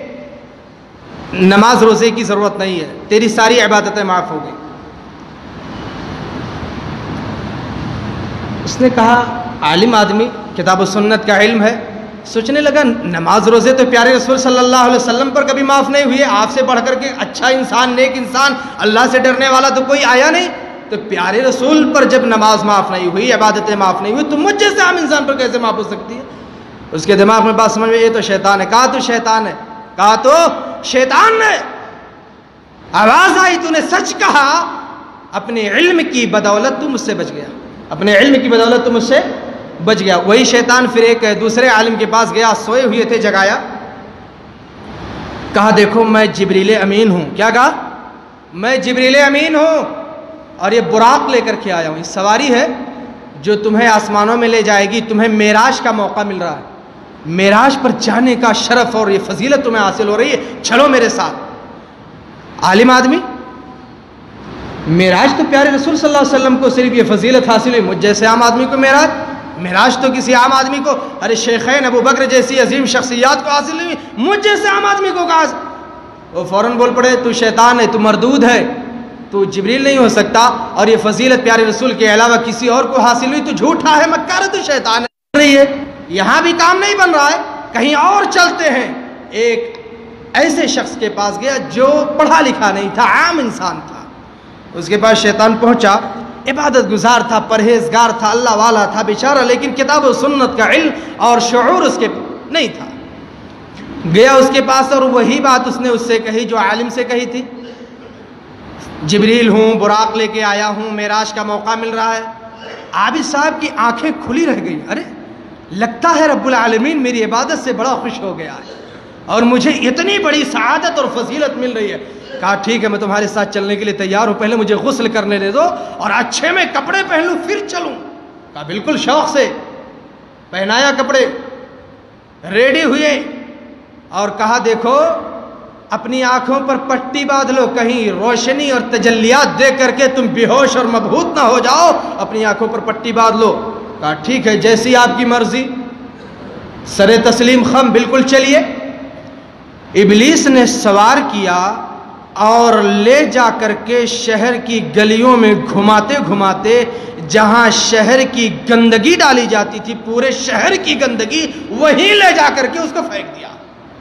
نماز روزے کی ضرورت نہیں ہے، تیری ساری عبادتیں معاف ہو گئی۔ اس نے کہا، عالم آدمی، کتاب و سنت کا علم ہے، سوچنے لگا نماز روزے تو پیارے رسول صلی اللہ علیہ وسلم پر کبھی معاف نہیں ہوئے، آپ سے بڑھ کر کے اچھا انسان، نیک انسان، اللہ سے ڈرنے والا تو کوئی آیا نہیں، تو پیارے رسول پر جب نماز معاف نہیں ہوئی، عبادتیں معاف نہیں ہوئی، تو مجھ جیسے عام انسان پر کیسے معاف ہو سکتی ہے؟ اس کے دماغ میں بات سمجھ میں، یہ تو شیطان ہے۔ کہا تو شیطان ہے، کہا تو شیطان ہے، آواز آئی، تو نے سچ کہا اپنے علم کی بدولت تو مجھ سے بچ گیا، اپنے علم کی بدولت تو مجھ سے بچ گیا۔ وہی شیطان پھر ایک دوسرے عالم کے پاس گیا، سوئے ہوئے تھے، جگایا، کہا دیکھو میں جبریل امین ہوں۔ کیا کہا؟ میں جبریل امین ہوں، اور یہ براق لے کر کے آیا ہوں، یہ سواری ہے جو تمہیں آسمانوں میں لے جائے گی، تمہیں معراج کا موقع مل رہا ہے، معراج پر جانے کا شرف اور یہ فضیلت تمہیں حاصل ہو رہی ہے، چلو میرے ساتھ۔ عالم آدمی، معراج تو پیارے رسول صلی اللہ علیہ وسلم کو صرف یہ فضیلت حاصل ہوئی، مجھ جیسے عام آدمی کو معراج تو کسی عام آدمی کو، ارے شیخین ابو بکر جیسی عظیم شخصیات کو حاصل نہیں ہوئی، مجھ جیسے عام آدمی کو کہا؟ وہ فوراً بول پڑے تو شیطان ہے، تو مردود ہے، تو جبریل نہیں ہو سکتا، اور یہ فضیلت پیارے رسول کے علاوہ کسی اور کو حاصل ہوئی تو جھوٹا ہے، مکار ہے، تو شیطان ہے۔ رہی ہے یہاں بھی کام نہیں بن رہا ہے، کہیں اور چلتے ہیں۔ ایک ایسے شخص کے پاس گیا جو پڑھا لکھا نہیں تھا، عام انسان تھا، اس کے پاس شیطان پہنچا، عبادت گزار تھا، پرہیزگار تھا، اللہ والا تھا بیچارہ، لیکن کتاب و سنت کا علم اور شعور اس کے نہیں تھا۔ گیا اس کے پاس اور وہی بات اس نے اس سے کہی جو عالم سے کہی تھی، جبریل ہوں، براق لے کے آیا ہوں، معراج کا موقع مل رہا ہے۔ عابد صاحب کی آنکھیں کھلی رہ گئی، ارے لگتا ہے رب العالمین میری عبادت سے بڑا خوش ہو گیا ہے اور مجھے اتنی بڑی سعادت اور فضیلت مل رہی ہے۔ کہا ٹھیک ہے میں تمہارے ساتھ چلنے کے لیے تیار ہوں، پہلے مجھے غسل کرنے دے دو اور اچھے میں کپڑے پہن لوں پھر چلوں۔ کہا بالکل، شوق سے پہنایا کپڑے، ریڈی ہوئے اور کہا دیکھو اپنی آنکھوں پر پٹی باندھ لو، کہیں روشنی اور تجلیات دے کر کے تم بے ہوش اور مبہوت نہ ہو جاؤ، اپنی آنکھوں پر پٹی باندھ لو۔ کہا ٹھیک ہے جیسی آپ کی مرضی، سر تسلیم خم، بالکل چلیے۔ ابلیس نے سوار کیا اور لے جا کر کے شہر کی گلیوں میں گھماتے گھماتے، جہاں شہر کی گندگی ڈالی جاتی تھی، پورے شہر کی گندگی وہیں لے جا کر کے اس کو پھینک دیا۔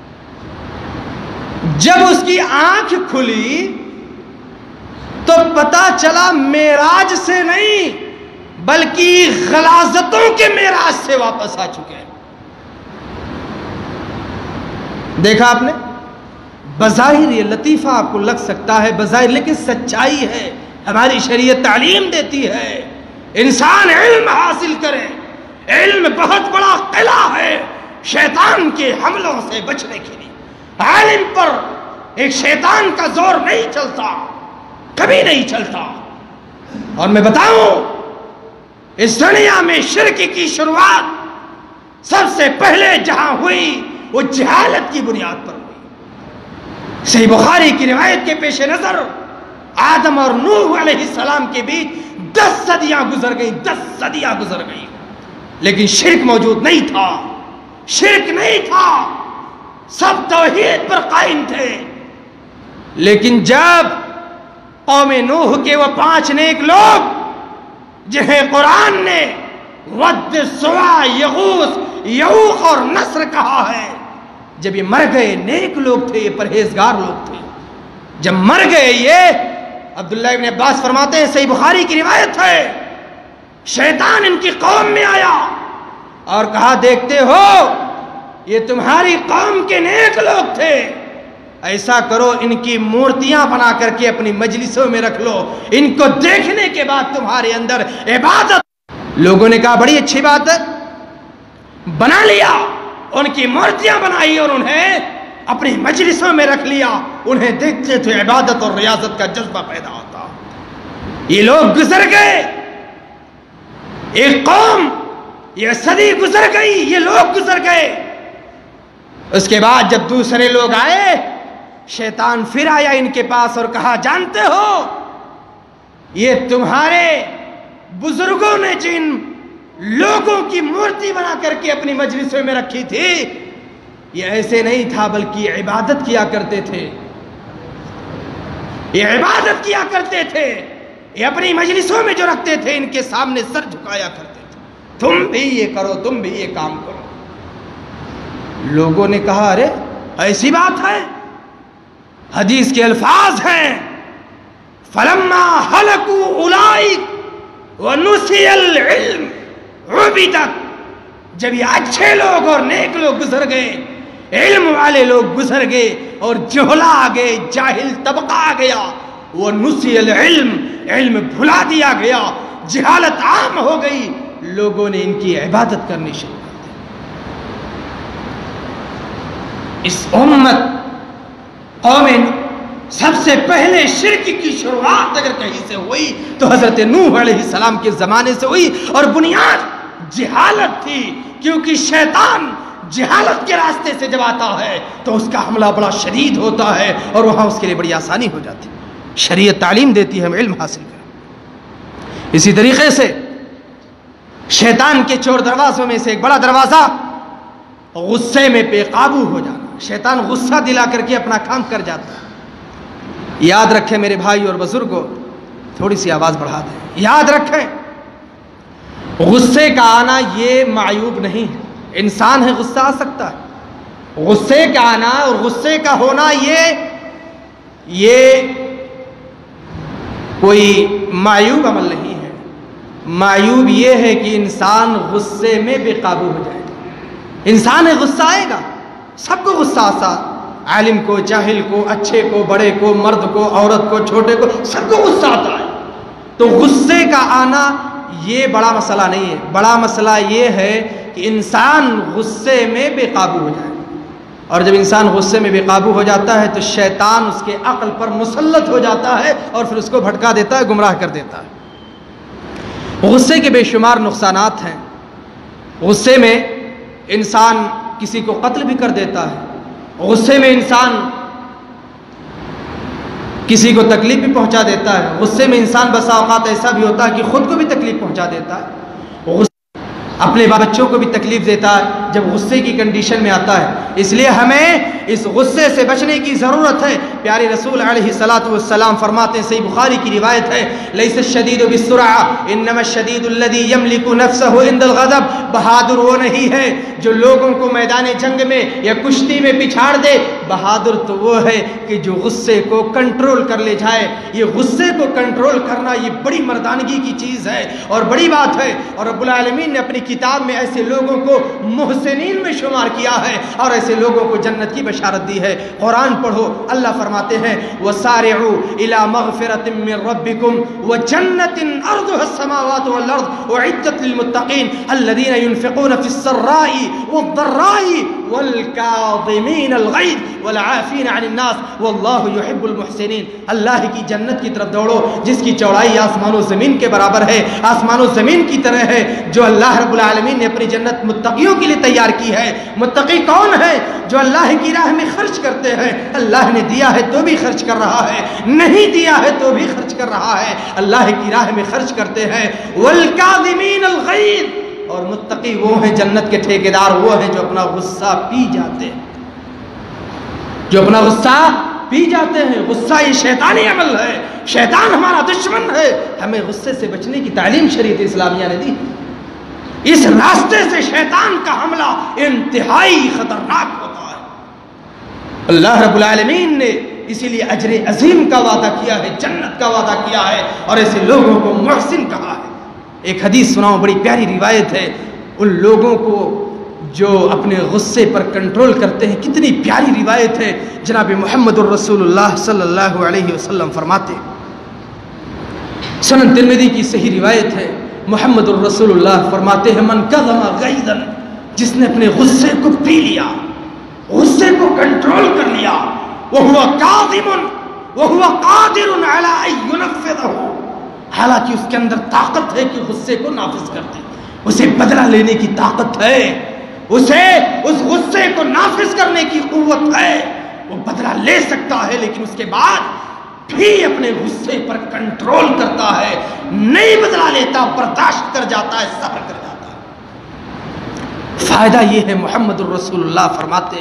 جب اس کی آنکھ کھلی تو پتا چلا معراج سے نہیں بلکہ غلاظتوں کے معراج سے واپس آ چکے ہیں۔ دیکھا آپ نے، بظاہر یہ لطیفہ آپ کو لگ سکتا ہے بظاہر، لیکن سچائی ہے، ہماری شریعت تعلیم دیتی ہے انسان علم حاصل کرے، علم بہت بڑا قلعہ ہے شیطان کے حملوں سے بچنے کے لیے۔ عالم پر ایک شیطان کا زور نہیں چلتا، کبھی نہیں چلتا۔ اور میں بتاؤں اس دنیا میں شرک کی شروعات سب سے پہلے جہاں ہوئی وہ جہالت کی بنیاد پر ہوئی۔ صحیح بخاری کی روایت کے پیش نظر آدم اور نوح علیہ السلام کے بیچ 10 صدیاں گزر گئیں، 10 صدیاں گزر گئیں، لیکن شرک موجود نہیں تھا، شرک نہیں تھا، سب توحید پر قائم تھے۔ لیکن جب قوم نوح کے وہ 5 نیک لوگ جنہیں قرآن نے ود، سوا، یغوث، یعوق اور نصر کہا ہے، جب یہ مر گئے، نیک لوگ تھے، یہ پرہیزگار لوگ تھے، جب مر گئے یہ، عبداللہ ابن عباس فرماتے ہیں صحیح بخاری کی روایت ہے، شیطان ان کی قوم میں آیا اور کہا دیکھتے ہو یہ تمہاری قوم کے نیک لوگ تھے، ایسا کرو ان کی مورتیاں بنا کر کے اپنی مجلسوں میں رکھ لو، ان کو دیکھنے کے بعد تمہارے اندر عبادت۔ لوگوں نے کہا بڑی اچھی بات ہے، بنا لیا، ان کی مورتیاں بنائی اور انہیں اپنی مجلسوں میں رکھ لیا، انہیں دیکھتے تھے عبادت اور ریاضت کا جذبہ پیدا ہوتا۔ یہ لوگ گزر گئے، ایک قوم، یہ صدی گزر گئی، یہ لوگ گزر گئے۔ اس کے بعد جب دوسرے لوگ آئے، شیطان پھر آیا ان کے پاس اور کہا جانتے ہو یہ تمہارے بزرگوں نے جن لوگوں کی مورتی بنا کر کے اپنی مجلسوں میں رکھی تھی، یہ ایسے نہیں تھا بلکہ عبادت کیا کرتے تھے، یہ عبادت کیا کرتے تھے، یہ اپنی مجلسوں میں جو رکھتے تھے ان کے سامنے سر جھکایا کرتے تھے، تم بھی یہ کرو، تم بھی یہ کام کرو۔ لوگوں نے کہا ارے ایسی بات ہے؟ حدیث کے الفاظ ہیں فَلَمَّا هَلَكُوا أُولَئِكَ وَنُسِيَ الْعِلْمُ عُبِدَتْ، جب یہ اچھے لوگ اور نیک لوگ گزر گئے، علم والے لوگ گزر گئے اور جہلا آ گئے، جاہل طبقہ آ گیا، وَنُسِيَ الْعِلْمِ، علم بھلا دیا گیا، جہالت عام ہو گئی، لوگوں نے ان کی عبادت کرنی شروع کر دی۔ اس امت قوم سب سے پہلے شرک کی شروعات اگر کہیں سے ہوئی تو حضرت نوح علیہ السلام کے زمانے سے ہوئی، اور بنیاد جہالت تھی، کیونکہ شیطان جہالت کے راستے سے جب آتا ہے تو اس کا حملہ بڑا شدید ہوتا ہے اور وہاں اس کے لیے بڑی آسانی ہو جاتی ہے۔ شریعت تعلیم دیتی ہے ہم علم حاصل کریں۔ اسی طریقے سے شیطان کے چور دروازوں میں سے ایک بڑا دروازہ غصے میں بے قابو ہو جانا۔ شیطان غصہ دلا کر کے اپنا کام کر جاتا ہے۔ یاد رکھیں میرے بھائی اور بزرگوں، تھوڑی سی آواز بڑھا دیں، یاد رکھیں غصے کا آنا یہ معیوب نہیں ہے، انسان ہے غصہ آ سکتا ہے۔ غصے کا آنا اور غصے کا ہونا یہ کوئی معیوب عمل نہیں ہے۔ معیوب یہ ہے کہ انسان غصے میں بے قابو ہو جائے۔ انسان ہے غصہ آئے گا، سب کو غصہ آتا، عالم کو، جاہل کو، اچھے کو، بڑے کو، مرد کو، عورت کو، چھوٹے کو، سب کو غصہ آتا ہے۔ تو غصے کا آنا یہ بڑا مسئلہ نہیں ہے، بڑا مسئلہ یہ ہے کہ انسان غصے میں بے قابو ہو جائے، اور جب انسان غصے میں بے قابو ہو جاتا ہے تو شیطان اس کے عقل پر مسلط ہو جاتا ہے اور پھر اس کو بھٹکا دیتا ہے، گمراہ کر دیتا ہے۔ غصے کے بے شمار نقصانات ہیں۔ غصے میں انسان کسی کو قتل بھی کر دیتا ہے، غصے میں انسان کسی کو تکلیف بھی پہنچا دیتا ہے، غصے میں انسان بسا اوقات ایسا بھی ہوتا ہے کہ خود کو بھی تکلیف پہنچا دیتا ہے، اپنے بچوں کو بھی تکلیف دیتا ہے جب غصے کی کنڈیشن میں آتا ہے۔ اس لیے ہمیں اس غصے سے بچنے کی ضرورت ہے۔ پیارے رسول علیہ الصلاۃ والسلام فرماتے ہیں، صحیح بخاری کی روایت ہے، لیس الشدید بالسرعہ انما الشدید الذی یملک نفسہ عند الغضب۔ بہادر وہ نہیں ہے جو لوگوں کو میدان جنگ میں یا کشتی میں پچھاڑ دے، بہادر تو وہ ہے کہ جو غصے کو کنٹرول کر لے جائے۔ یہ غصے کو کنٹرول کرنا یہ بڑی مردانگی کی چیز ہے اور بڑی بات ہے، اور رب العالمین نے اپنی کتاب میں ایسے لوگوں کو محسنین میں شمار کیا ہے اور ایسے لوگوں کو جنت کی بشارت دی ہے۔ قرآن پڑھو، اللہ فرماتے ہیں وَسَارِعُوا إِلَى مَغْفِرَةٍ مِّن رَبِّكُمْ وَجَنَّةٍ أَرْضُهَا السَّمَاوَاتُ وَالْأَرْضُ أُعِدَّتْ لِلْمُتَّقِينَ الَّذِينَ يُنْفِقُونَ فِي السَّرَّاءِ وَالضَّرَّاءِ وَالْكَاظِمِينَ الْغَيْظَ وَالْعَافِينَ عَنِ النَّاسِ وَاللَّهُ يُحِبُّ الْمُحْسِنِينَ۔ اللہ کی جنت کی طرف دوڑو جس کی چوڑائی آسمان و زمین کے برابر ہے، آسمان و زمین کی طرح ہے، جو اللہ رب العالمین نے اپنی جنت متقیوں کے لیے تیار کی ہے۔ متقی کون ہے؟ جو اللہ کی راہ میں خرچ کرتے ہیں، اللہ نے دیا ہے تو بھی خرچ کر رہا ہے، نہیں دیا ہے تو بھی خرچ کر رہا ہے، اللہ کی راہ میں خرچ کرتے ہیں۔ والکاظمین الغیظ، اور متقی وہ ہیں، جنت کے ٹھیکیدار وہ ہیں جو اپنا غصہ پی جاتے ہیں، جو اپنا غصہ پی جاتے ہیں۔ غصہ یہ شیطانی عمل ہے، شیطان ہمارا دشمن ہے، ہمیں غصے سے بچنے کی تعلیم شریعت اسلامیہ نے دی۔ اس راستے سے شیطان کا حملہ انتہائی خطرناک ہوتا ہے۔ اللہ رب العالمین نے اسی لیے اجر عظیم کا وعدہ کیا ہے، جنت کا وعدہ کیا ہے، اور ایسے لوگوں کو محسن کہا ہے۔ ایک حدیث سناؤں، بڑی پیاری روایت ہے، ان لوگوں کو جو اپنے غصے پر کنٹرول کرتے ہیں، کتنی پیاری روایت ہے۔ جناب محمد الرسول اللہ صلی اللہ علیہ وسلم فرماتے، سنن ترمذی کی صحیح روایت ہے، محمد الرسول اللہ فرماتے ہیں، من کظم غیظا، جس نے اپنے غصے کو پی لیا، غصے کو کنٹرول کر لیا، وہو کاظم وہو قادر علی ان ینفذہ، حالانکہ اس کے اندر طاقت ہے کہ غصے کو نافذ کر دے، اسے بدلہ لینے کی طاقت ہے، اسے اس غصے کو نافذ کرنے کی قوت ہے، وہ بدلہ لے سکتا ہے، لیکن اس کے بعد بھی اپنے غصے پر کنٹرول کرتا ہے، نہیں بدلا لیتا، برداشت کر جاتا ہے، صبر کر جاتا ہے۔ فائدہ یہ ہے، محمد الرسول اللہ فرماتے،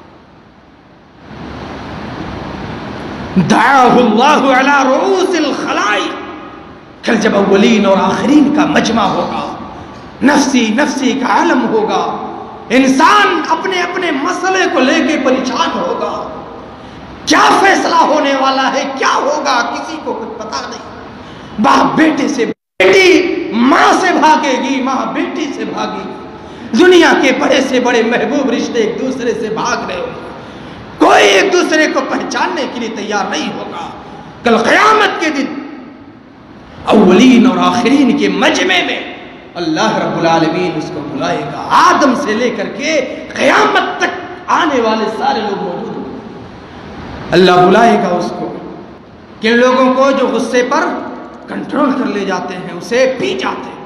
دعاہ اللہ علی رؤوس الخلائق، کل جب اولین اور آخرین کا مجمع ہوگا، نفسی نفسی کا عالم ہوگا، انسان اپنے اپنے مسئلے کو لے کے پریشان ہوگا، کیا فیصلہ ہونے والا ہے، کیا ہوگا، کسی کو کچھ پتا نہیں۔ باپ بیٹے سے، بیٹی ماں سے بھاگے گی، ماں بیٹی سے بھاگے گی، دنیا کے بڑے سے بڑے محبوب رشتے ایک دوسرے سے بھاگ رہے ہوں گے، کوئی ایک دوسرے کو پہچاننے کے لیے تیار نہیں ہوگا۔ کل قیامت کے دن اولین اور آخرین کے مجمع میں اللہ رب العالمین اس کو بلائے گا. آدم سے لے کر کے قیامت تک آنے والے سارے لوگ موجود ہوں گے. اللہ بلائے گا اس کو. کن لوگوں کو؟ جو غصے پر کنٹرول کر لے جاتے ہیں، اسے پی جاتے ہیں.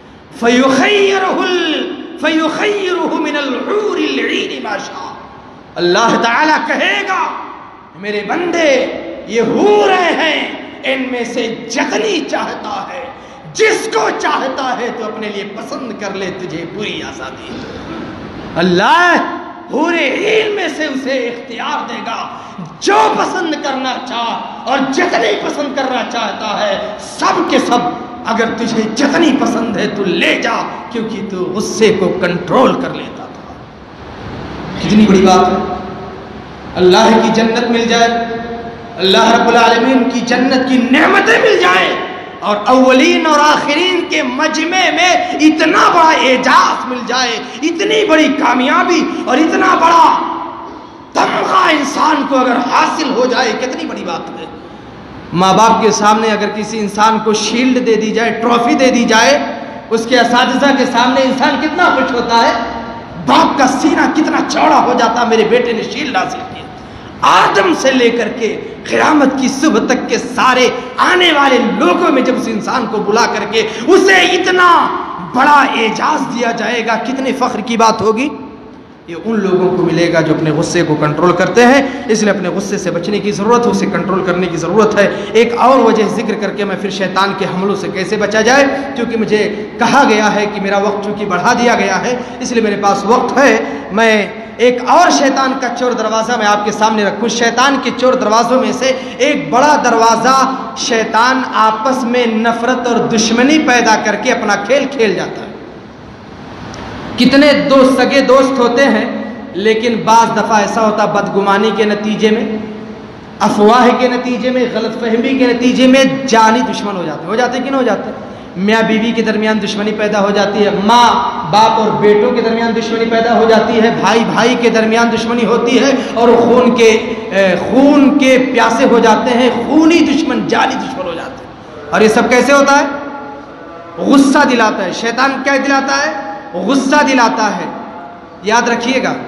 فَيُخَيِّرُهُ مِنَ الْحُورِ الْعِينِ مَا شَاءَ. اللہ تعالیٰ کہے گا میرے بندے یہ حوریں ہیں، ان میں سے جتنی چاہتا ہے، جس کو چاہتا ہے تو اپنے لیے پسند کر لے، تجھے پوری آزادی ہے. اللہ حور عین میں سے اسے اختیار دے گا، جو پسند کرنا چاہ اور جتنی پسند کرنا چاہتا ہے، سب کے سب. اگر تجھے جتنی پسند ہے تو لے جا، کیونکہ تو غصے کو کنٹرول کر لیتا تھا. کتنی بڑی بات ہے. اللہ کی جنت مل جائے، اللہ رب العالمین کی جنت کی نعمتیں مل جائیں، اور اولین اور آخرین کے مجمع میں اتنا بڑا اعجاز مل جائے، اتنی بڑی کامیابی اور اتنا بڑا تمغہ انسان کو اگر حاصل ہو جائے، کتنی بڑی بات ہے. ماں باپ کے سامنے اگر کسی انسان کو شیلڈ دے دی جائے، ٹرافی دے دی جائے، اس کے اساتذہ کے سامنے انسان کتنا خوش ہوتا ہے. باپ کا سینہ کتنا چوڑا ہو جاتا، میرے بیٹے نے شیلڈ حاصل کیا. آدم سے لے کر کے قیامت کی صبح تک کے سارے آنے والے لوگوں میں جب اس انسان کو بلا کر کے اسے اتنا بڑا اعزاز دیا جائے گا، کتنے فخر کی بات ہوگی. یہ ان لوگوں کو ملے گا جو اپنے غصے کو کنٹرول کرتے ہیں. اس لیے اپنے غصے سے بچنے کی ضرورت ہے، اسے کنٹرول کرنے کی ضرورت ہے. ایک اور وجہ ذکر کر کے میں پھر شیطان کے حملوں سے کیسے بچا جائے، کیونکہ مجھے کہا گیا ہے کہ میرا وقت چونکہ بڑھا دیا گیا ہے، اس لیے میرے پاس وقت ہے. میں ایک اور شیطان کا چور دروازہ میں آپ کے سامنے رکھوں. شیطان کے چور دروازوں میں سے ایک بڑا دروازہ، شیطان آپس میں نفرت اور دشمنی پیدا کر کے اپنا کھیل کھیل جاتا ہے. کتنے سگے دوست ہوتے ہیں، لیکن بعض دفعہ ایسا ہوتا بدگمانی کے نتیجے میں، افواہ کے نتیجے میں، غلط فہمی کے نتیجے میں جانی دشمن ہو جاتے کہ نہ ہو جاتے. میاں بیوی کے درمیان دشمنی پیدا ہو جاتی ہے، ماں باپ اور بیٹوں کے درمیان دشمنی پیدا ہو جاتی ہے، بھائی بھائی کے درمیان دشمنی ہوتی ہے، اور خون کے پیاسے ہو جاتے ہیں، خونی دشمن، جانی دشمن ہو جاتے ہیں. اور یہ سب کیسے ہوتا ہے؟ غصہ دلاتا ہے. شیطان کیا دلاتا ہے؟ غصہ دلاتا ہے. یاد رکھیے گا،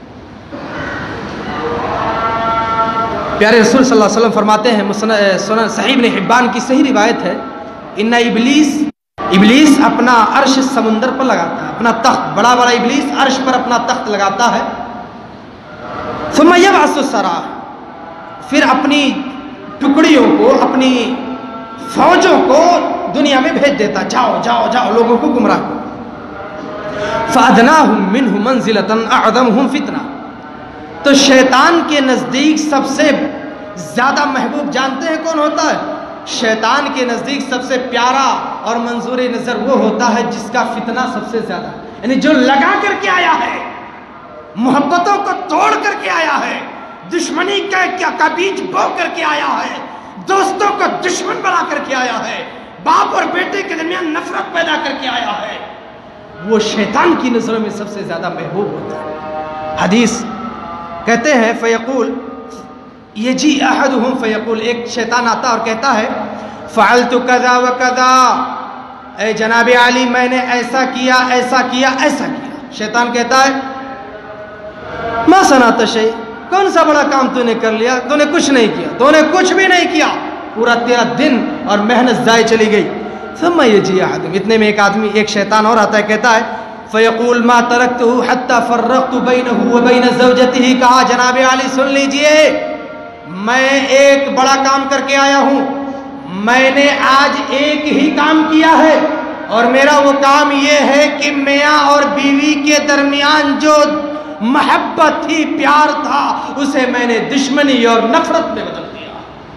پیارے رسول صلی اللہ علیہ وسلم فرماتے ہیں، سنن صحیح ابن حبان کی صحیح روایت ہے، ان ابلیس اپنا عرش سمندر پر لگاتا ہے، اپنا تخت، بڑا بڑا ابلیس عرش پر اپنا تخت لگاتا ہے. ثم یبعث السراح، پھر اپنی ٹکڑیوں کو، اپنی فوجوں کو دنیا میں بھیج دیتا، جاؤ جاؤ جاؤ لوگوں کو گمراہ کرو. فَأَدْنَاهُمْ مِنْهُ مَنْزِلَةً أَعْظَمُهُمْ فِتْنَةً. تو شیطان کے نزدیک سب سے زیادہ محبوب جانتے ہیں کون ہوتا ہے؟ شیطان کے نزدیک سب سے پیارا اور منظور نظر وہ ہوتا ہے جس کا فتنہ سب سے زیادہ، یعنی جو لگا کر کے آیا ہے، محبتوں کو توڑ کر کے آیا ہے، دشمنی کا بیج بو کر کے آیا ہے، دوستوں کو دشمن بنا کر کے آیا ہے، باپ اور بیٹے کے درمیان نفرت پیدا کر کے آیا ہے، وہ شیطان کی نظروں میں سب سے زیادہ محبوب ہوتا ہے. حدیث کہتے ہیں فیقول یجی احدہم فیقول، ایک شیطان آتا اور کہتا ہے فعلت کذا و کذا، اے جناب علی میں نے ایسا کیا ایسا کیا ایسا کیا. شیطان کہتا ہے ما صنعت شیء، کون سا بڑا کام تو نے کر لیا، تو نے کچھ نہیں کیا، تو نے کچھ بھی نہیں کیا، پورا تیرا دن اور محنت ضائع چلی گئی. ثم یجی احدہم، اتنے میں ایک شیطان اور آتا ہے، کہتا ہے فیقول ما ترکتہ حتی فرقت بینہ وبین زوجتہ. کہا جناب علی سن لیجئے، میں ایک بڑا کام کر کے آیا ہوں، میں نے آج ایک ہی کام کیا ہے، اور میرا وہ کام یہ ہے کہ میاں اور بیوی کے درمیان جو محبت تھی، پیار تھا، اسے میں نے دشمنی اور نفرت میں بدل دیا.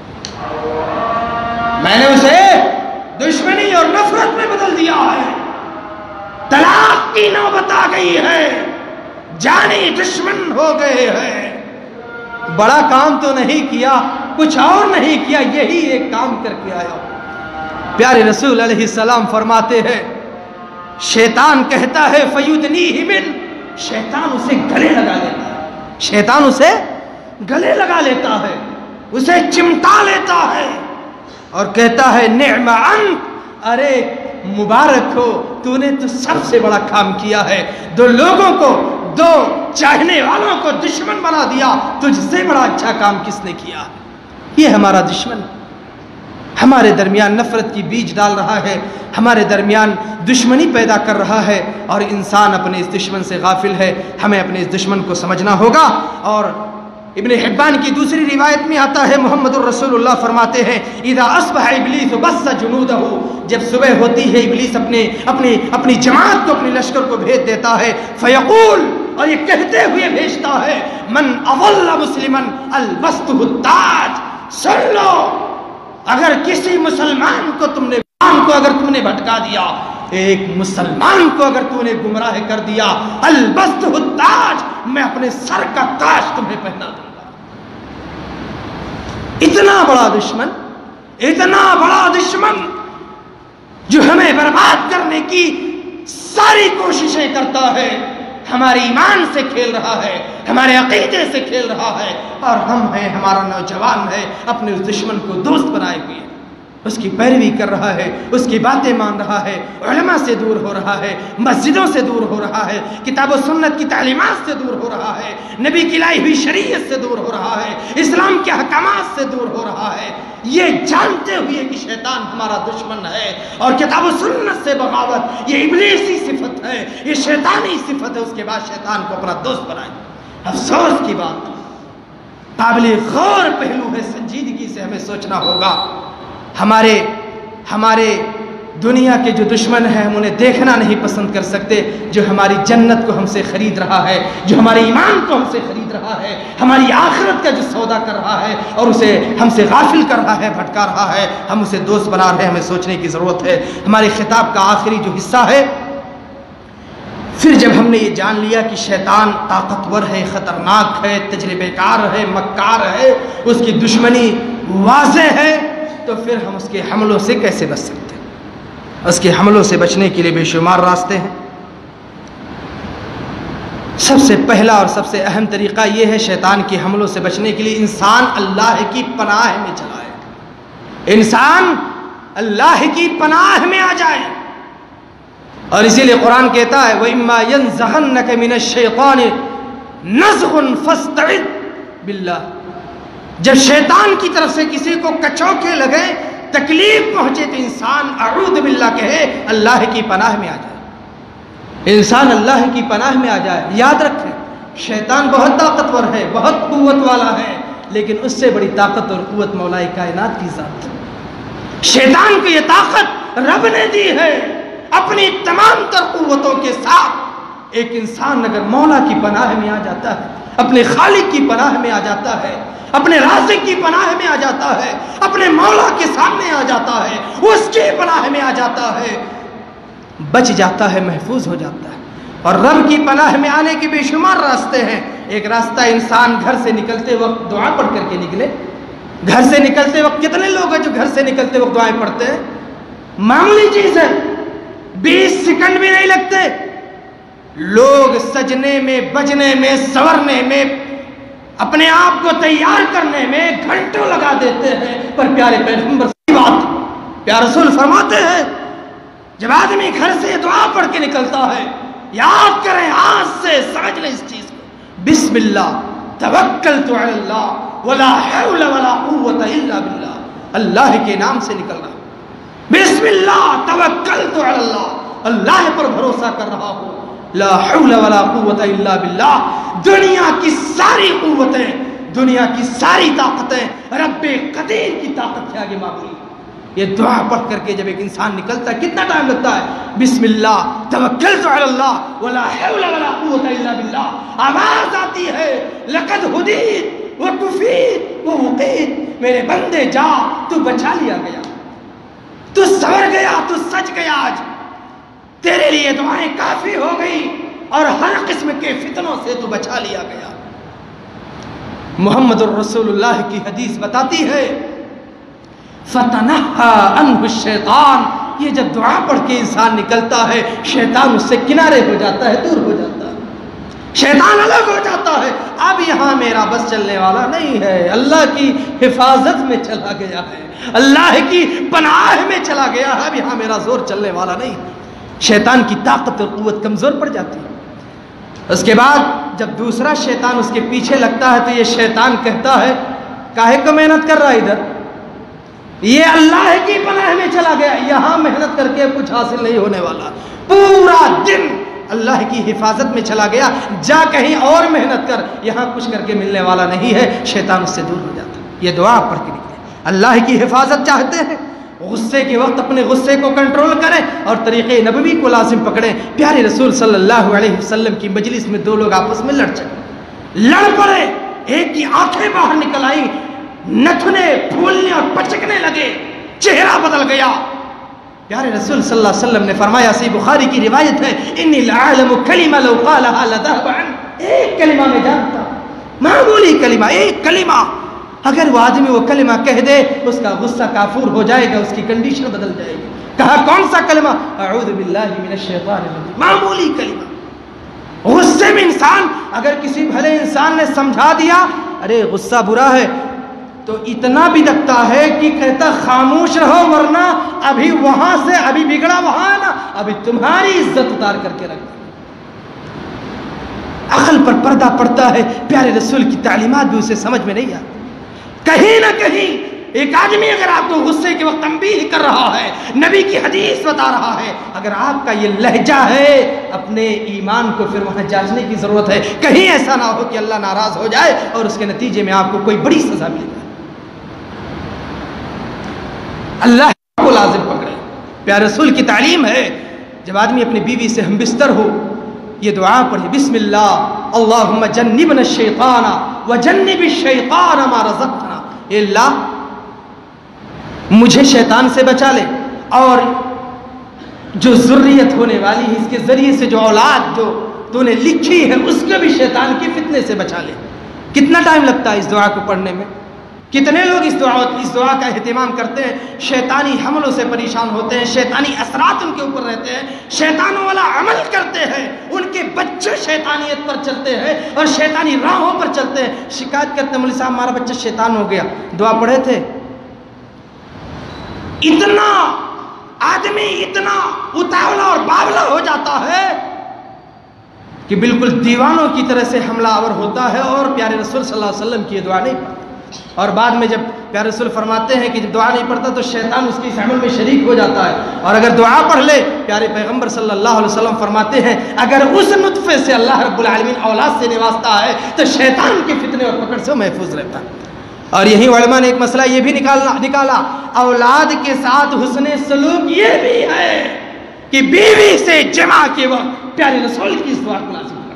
میں نے اسے دشمنی اور نفرت میں بدل دیا ہے. طلاق کی نوبت آ گئی ہے، جانی دشمن ہو گئے ہیں. بڑا کام تو نہیں کیا، کچھ اور نہیں کیا، یہی ایک کام کر کے آیا. پیارے رسول علیہ السلام فرماتے ہیں، شیطان کہتا ہے فیدنیہ من، شیطان اسے گلے لگا لیتا ہے، شیطان اسے گلے لگا لیتا ہے. اسے چمٹا لیتا ہے اور کہتا ہے نعم انت، ارے مبارک ہو، تو نے تو سب سے بڑا کام کیا ہے، دو لوگوں کو، دو چاہنے والوں کو دشمن بنا دیا، تجھ سے بڑا اچھا کام کس نے کیا؟ یہ ہمارا دشمن ہمارے درمیان نفرت کی بیج ڈال رہا ہے، ہمارے درمیان دشمنی پیدا کر رہا ہے، اور انسان اپنے اس دشمن سے غافل ہے۔ ہمیں اپنے اس دشمن کو سمجھنا ہوگا۔ اور ابن حبان کی دوسری روایت میں آتا ہے، محمد الرسول اللہ فرماتے ہیں اذا اصبح ابلیس بث جنودہ، جب صبح ہوتی ہے ابلیس اپنی جماعت کو، اپنے لشکر کو بھیج دیتا ہے، فیقول، اور یہ کہتے ہوئے بھیجتا ہے، من اضل مسلما البسته التاج، سن لو، اگر کسی مسلمان کو تم نے بھٹکا دیا، ایک مسلمان کو اگر تم نے گمراہ کر دیا، البسته التاج، میں اپنے سر کا تاج تمہیں پہنا دوں گا۔ اتنا بڑا دشمن جو ہمیں برباد کرنے کی ساری کوششیں کرتا ہے، ہمارے ایمان سے کھیل رہا ہے، ہمارے عقیدے سے کھیل رہا ہے، اور ہمارا نوجوان ہے اپنے اس دشمن کو دوست بنائے ہوئے، اس کی پیروی کر رہا ہے، اس کی باتیں مان رہا ہے، علماء سے دور ہو رہا ہے، مسجدوں سے دور ہو رہا ہے، کتاب و سنت کی تعلیمات سے دور ہو رہا ہے، نبی کی لائی ہوئی شریعت سے دور ہو رہا ہے، اسلام کے احکامات سے دور ہو رہا ہے، یہ جانتے ہوئے کہ شیطان ہمارا دشمن ہے، اور کتاب و سنت سے بغاوت یہ ابلیسی صفت ہے، یہ شیطانی صفت ہے، اس کے بعد شیطان کو اپنا دوست بنائے۔ افسوس کی بات، قابل غور پہلو ہے، سنجیدگی سے ہمیں سوچنا ہوگا۔ ہمارے دنیا کے جو دشمن ہیں ہم انہیں دیکھنا نہیں پسند کر سکتے، جو ہماری جنت کو ہم سے خرید رہا ہے، جو ہمارے ایمان کو ہم سے خرید رہا ہے، ہماری آخرت کا جو سودا کر رہا ہے اور اسے ہم سے غافل کر رہا ہے، بھٹکا رہا ہے، ہم اسے دوست بنا رہے ہیں۔ ہمیں سوچنے کی ضرورت ہے۔ ہمارے خطاب کا آخری جو حصہ ہے، پھر جب ہم نے یہ جان لیا کہ شیطان طاقتور ہے، خطرناک ہے، تجربے کار ہے، مکار ہے، اس کی دشمنی واضح ہے، تو پھر ہم اس کے حملوں سے کیسے بچ سکتے ہیں؟ اس کے حملوں سے بچنے کے لیے بے شمار راستے ہیں۔ سب سے پہلا اور سب سے اہم طریقہ یہ ہے شیطان کے حملوں سے بچنے کے لیے انسان اللہ کی پناہ میں چلا جائے، انسان اللہ کی پناہ میں آ جائے۔ اور اسی لیے قرآن کہتا ہے وَإِمَّا يَنزَغَنَّكَ مِنَ الشَّيْطَانِ نَزْغٌ فَاسْتَعِذْ بِاللَّهِ، جب شیطان کی طرف سے کسی کو کچوکے لگے، تکلیف پہنچے، تو انسان اعوذ باللہ کہے، اللہ کی پناہ میں آ جائے، انسان اللہ کی پناہ میں آ جائے۔ یاد رکھیں، شیطان بہت طاقتور ہے، بہت قوت والا ہے، لیکن اس سے بڑی طاقت اور قوت مولا کائنات کی ذات ہے۔ شیطان کو یہ طاقت رب نے دی ہے، اپنی تمام تر قوتوں کے ساتھ۔ ایک انسان اگر مولا کی پناہ میں آ جاتا ہے، اپنے خالق کی پناہ میں آ جاتا ہے، اپنے رازق کی پناہ میں آ جاتا ہے، اپنے مولا کے سامنے آ جاتا ہے، اس کی پناہ میں آ جاتا ہے، بچ جاتا ہے، محفوظ ہو جاتا ہے۔ اور رب کی پناہ میں آنے کے بے شمار راستے ہیں۔ ایک راستہ انسان گھر سے نکلتے وقت دعا پڑھ کر کے نکلے۔ گھر سے نکلتے وقت کتنے لوگ ہیں جو گھر سے نکلتے وقت دعائیں پڑھتے ہیں؟ معمولی چیز ہے، 20 سیکنڈ بھی نہیں لگتے۔ لوگ سجنے میں، بجنے میں، سورنے میں، اپنے آپ کو تیار کرنے میں گھنٹوں لگا دیتے ہیں، پر پیارے پیغمبر کی بات، پیارے رسول فرماتے ہیں جب آدمی گھر سے دعا پڑھ کے نکلتا ہے، یاد کریں، آج سے سمجھ لیں اس چیز کو، بسم اللہ توکلت علی اللہ ولا حول ولا قوت الا باللہ، اللہ کے نام سے نکل رہا ہوں، بسم اللہ توکلت علی اللہ، اللہ پر بھروسہ کر رہا ہوں، لا حول ولا قوت الا باللہ، دنیا کی ساری قوتیں، دنیا کی ساری طاقتیں رب قدیر کی طاقت کے آگے معمولی۔ یہ دعا پڑھ کر کے جب ایک انسان نکلتا ہے، کتنا ٹائم لگتا ہے؟ بسم اللہ توکلت علی اللہ ولا حول ولا قوت الا باللہ، آواز آتی ہے لقد ہدیت وکفیت ووقیت، میرے بندے جا، تو بچا لیا گیا، تو سنور گیا، تو سچ گیا، آج تیرے لیے دعائیں کافی ہو گئی، اور ہر قسم کے فتنوں سے تو بچا لیا گیا۔ محمد الرسول اللہ کی حدیث بتاتی ہے فَتَنَحَّى عَنْهُ الشَّيْطَانِ، یہ جب دعا پڑھ کے انسان نکلتا ہے، شیطان اس سے کنارے ہو جاتا ہے، دور ہو جاتا ہے۔ شیطان الگ ہو جاتا ہے، اب یہاں میرا بس چلنے والا نہیں ہے، اللہ کی حفاظت میں چلا گیا ہے، اللہ کی پناہ میں چلا گیا ہے، اب یہاں میرا زور چلنے والا نہیں۔ شیطان کی طاقت اور قوت کمزور پڑ جاتی ہے۔ اس کے بعد جب دوسرا شیطان اس کے پیچھے لگتا ہے تو یہ شیطان کہتا ہے کاہے کو محنت کر رہا ہے ادھر، یہ اللہ کی پناہ میں چلا گیا، یہاں محنت کر کے کچھ حاصل نہیں ہونے والا، پورا دن اللہ کی حفاظت میں چلا گیا، جا کہیں اور محنت کر، یہاں کچھ کر کے ملنے والا نہیں ہے، شیطان اس سے دور ہو جاتا ہے۔ یہ دعا پڑھ کے نکلے، اللہ کی حفاظت چاہتے ہیں، غصے کے وقت اپنے غصے کو کنٹرول کریں اور طریقے نبوی کو لازم پکڑیں۔ پیارے رسول صلی اللہ علیہ وسلم کی مجلس میں دو لوگ آپس میں لڑ پڑے، ایک کی آنکھیں باہر نکل آئیں، نتھنے پھولنے اور پچکنے لگے، چہرہ بدل گیا۔ پیارے رسول صلی اللہ علیہ وسلم نے فرمایا، صحیح بخاری کی روایت ہے، انی لعالم کلمہ لو قالها لذهب عنه، ایک کلمہ میں جانتا، معمولی کلمہ، ایک کلمہ، اگر وہ آدمی وہ کلمہ کہہ دے اس کا غصہ کافور ہو جائے گا، اس کی کنڈیشن بدل جائے گی۔ کہا کون سا کلمہ؟ اعوذ باللہ من الشیطان الرجیم، معمولی کلمہ۔ غصے میں انسان اگر کسی بھلے انسان نے سمجھا دیا ارے غصہ برا ہے تو اتنا بھی دکتا ہے کہ کہتا خاموش رہو ورنہ ابھی وہاں سے ابھی بگڑا وہاں ہے نا، ابھی تمہاری عزت اتار کر کے رکھ دیں۔ عقل پر پردہ پڑتا ہے، پیارے رسول کی تعلیمات بھی اسے سمجھ میں نہیں آتی۔ کہیں نہ کہیں ایک آدمی اگر آپ کو غصے کے وقت تنبیہ کر رہا ہے، نبی کی حدیث بتا رہا ہے، اگر آپ کا یہ لہجہ ہے، اپنے ایمان کو پھر وہاں جانچنے کی ضرورت ہے، کہیں ایسا نہ ہو کہ اللہ ناراض ہو جائے اور اس کے نتیجے میں آپ کو کوئی بڑی سزا مل جائے۔ اللہ کو لازم پکڑے۔ پیارے رسول کی تعلیم ہے جب آدمی اپنی بیوی سے ہم بستر ہو یہ دعا پڑھے، بسم اللہ اللہم جنبنا الشیطان وجنب الشیطان ما رزقنا، اے اللہ مجھے شیطان سے بچا لے اور جو ذریت ہونے والی ہے اس کے ذریعے سے جو اولاد جو تو نے لکھی ہے اس کو بھی شیطان کی فتنے سے بچا لے۔ کتنا ٹائم لگتا ہے اس دعا کو پڑھنے میں؟ کتنے لوگ اس دعا کا اہتمام کرتے ہیں، شیطانی حملوں سے پریشان ہوتے ہیں، شیطانی اثرات ان کے اوپر رہتے ہیں، شیطانوں والا عمل کرتے ہیں، ان کے بچے شیطانیت پر چلتے ہیں اور شیطانی راہوں پر چلتے ہیں، شکایت کرتے ہیں مولوی صاحب ہمارا بچہ شیطان ہو گیا، دعا پڑھے تھے؟ اتنا آدمی اتنا اتاولا اور باولا ہو جاتا ہے کہ بالکل دیوانوں کی طرح سے حملہ آور ہوتا ہے اور پیارے رسول صلی اللہ علیہ وسلم کی دعا نہیں پڑھتا۔ اور بعد میں جب پیارے رسول فرماتے ہیں کہ جب دعا نہیں پڑھتا تو شیطان اس کی اس عمل میں شریک ہو جاتا ہے، اور اگر دعا پڑھ لے پیارے پیغمبر صلی اللہ علیہ وسلم فرماتے ہیں اگر اس نطفے سے اللہ رب العالمین اولاد سے نوازتا ہے تو شیطان کے فتنے اور پکڑ سے محفوظ رہتا ہے۔ اور یہی علماء نے ایک مسئلہ یہ بھی نکالا اولاد کے ساتھ حسن سلوک یہ بھی ہے کہ بیوی سے جمع کے وقت پیارے رسول کی اس دعا کو لازم کرا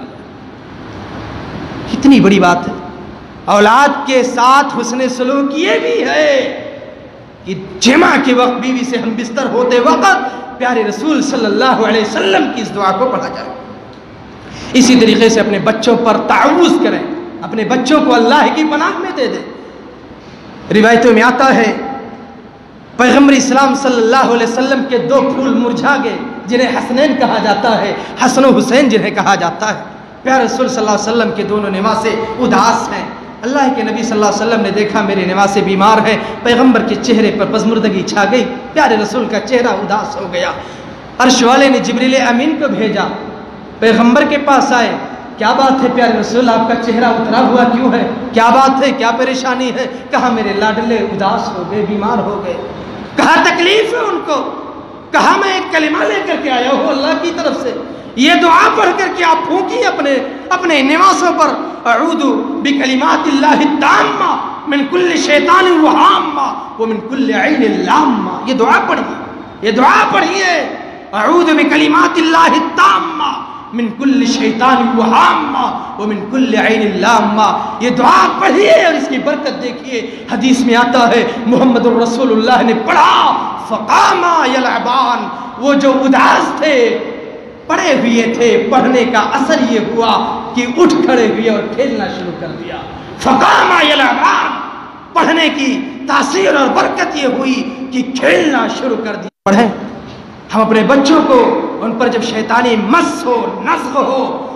جائے۔ کتنی بڑی بات ہے، اولاد کے ساتھ حسن سلوک یہ بھی ہے کہ جمع کے وقت بیوی سے ہم بستر ہوتے وقت پیارے رسول صلی اللہ علیہ وسلم کی اس دعا کو پڑھا جائے۔ اسی طریقے سے اپنے بچوں پر تعوذ کریں، اپنے بچوں کو اللہ کی پناہ میں دے دیں۔ روایتوں میں آتا ہے پیغمبر اسلام صلی اللہ علیہ وسلم کے دو پھول مرجھا گئے جنہیں حسنین کہا جاتا ہے، حسن و حسین جنہیں کہا جاتا ہے۔ پیارے رسول صلی اللہ علیہ وسلم کے دونوں نواسے اداس ہیں۔ اللہ کے نبی صلی اللہ علیہ وسلم نے دیکھا میرے نواسے بیمار ہیں، پیغمبر کے چہرے پر پژمردگی چھا گئی، پیارے رسول کا چہرہ اداس ہو گیا۔ عرش والے نے جبریل امین کو بھیجا، پیغمبر کے پاس آئے، کیا بات ہے پیارے رسول آپ کا چہرہ اترا ہوا کیوں ہے، کیا بات ہے، کیا پریشانی ہے؟ کہا میرے لاڈلے اداس ہو گئے، بیمار ہو گئے۔ کہا تکلیف ہے ان کو؟ کہا میں ایک کلمہ لے کر کے آیا ہوں اللہ کی طرف سے، یہ دعا پڑھ کر کے آپ پھونکی اپنے نواسوں پر، اعوذ بکلمات اللہ التامہ من کل شیطان وہامہ ومن کل عین لامہ۔ یہ دعا پڑھیے، اعوذ بکلمات اللہ التامہ من کل شیطان وہامہ ومن کل عین لامہ۔ یہ دعا پڑھیے اور اس کی برکت دیکھیے۔ حدیث میں آتا ہے محمد الرسول اللہ نے پڑھا فقاما یلعبان، وہ جو اداس تھے پڑھے ہوئے تھے، پڑھنے کا اثر یہ ہوا کہ اٹھ کھڑے ہوئے اور کھیلنا شروع کر دیا۔ فقاما یلعبان، پڑھنے کی تاثیر اور برکت یہ ہوئی کہ کھیلنا شروع کر دیا۔ پڑھیں ہم اپنے بچوں کو، ان پر جب شیطانی مس ہو، نزغ ہو،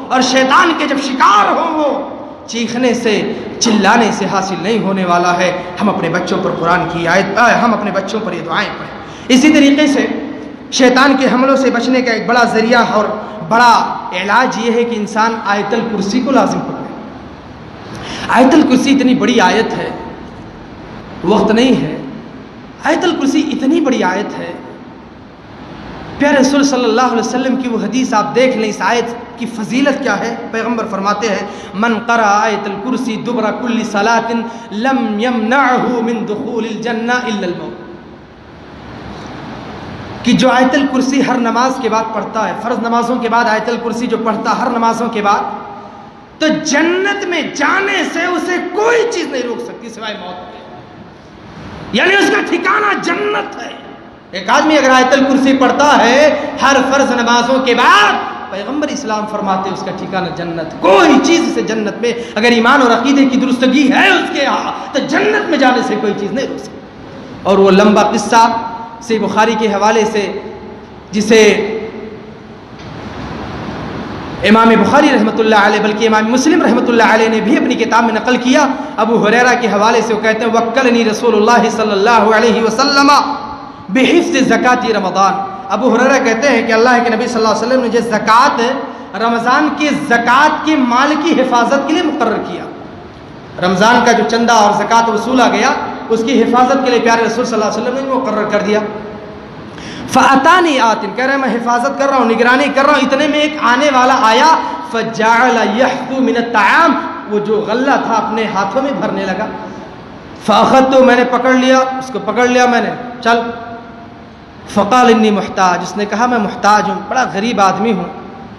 اور شیطان کے جب شکار ہوں وہ چیخنے سے چلانے سے حاصل نہیں ہونے والا ہے۔ ہم اپنے بچوں پر قرآن کی آیت ہم اپنے بچوں پر یہ دعائیں پڑھیں۔ اسی طریقے سے شیطان کے حملوں سے بچنے کا ایک بڑا ذریعہ اور بڑا علاج یہ ہے کہ انسان آیت الکرسی کو لازم پڑھے۔ آیت الکرسی اتنی بڑی آیت ہے، وقت نہیں ہے، آیت الکرسی اتنی بڑی آیت ہے، پیارے رسول صلی اللہ علیہ وسلم کی وہ حدیث آپ دیکھ لیں، اس آیت کی فضیلت کیا ہے۔ پیغمبر فرماتے ہیں من قرأ آیت الکرسی دبر کل صلاۃ لم یمنعہ من دخول الجنہ الا الموت، کہ جو آیت الکرسی ہر نماز کے بعد پڑھتا ہے، فرض نمازوں کے بعد آیت الکرسی جو پڑھتا ہر نمازوں کے بعد، تو جنت میں جانے سے اسے کوئی چیز نہیں روک سکتی سوائے موت کے، یعنی اس کا ٹھکانہ جنت ہے۔ ایک آدمی اگر آیت الکرسی پڑھتا ہے ہر فرض نمازوں کے بعد، پیغمبر اسلام فرماتے ہیں اس کا ٹھکانہ جنت، کوئی چیز سے جنت میں اگر ایمان اور عقیدے کی درستگی ہے اس کے ہاں تو جنت میں جانے سے کوئی چیز نہیں روک سکتی۔ اور وہ لمبا قصہ سے بخاری کے حوالے سے جسے امام بخاری رحمۃ اللہ علیہ بلکہ امام مسلم رحمۃ اللہ علیہ نے بھی اپنی کتاب میں نقل کیا، ابو ہریرہ کے حوالے سے وہ کہتے ہیں وکلنی رسول اللہ صلی اللہ علیہ وسلم بحفظ زکاة رمضان، ابو ہریرہ کہتے ہیں کہ اللہ کے نبی صلی اللہ علیہ وسلم نے جو زکوٰۃ رمضان کی زکوٰۃ کے مال کی حفاظت کے لیے مقرر کیا، رمضان کا جو چندہ اور زکوٰۃ وصولا گیا اس کی حفاظت کے لیے پیارے رسول صلی اللہ علیہ وسلم نے مقرر کر دیا۔ فَأَتَانِي آتٍ، کہہ رہے ہیں میں حفاظت کر رہا ہوں، نگرانی کر رہا ہوں، اتنے میں ایک آنے والا آیا فَجَعَلَ يَحْثُ مِنَ الطَّعَامِ، وہ جو غلہ تھا اپنے ہاتھوں میں بھرنے لگا، فَأَخَذْتُ، میں نے پکڑ لیا اس کو، پکڑ لیا میں نے، چل، فقال انی محتاج، اس نے کہا میں محتاج ہوں، بڑا غریب آدمی ہوں،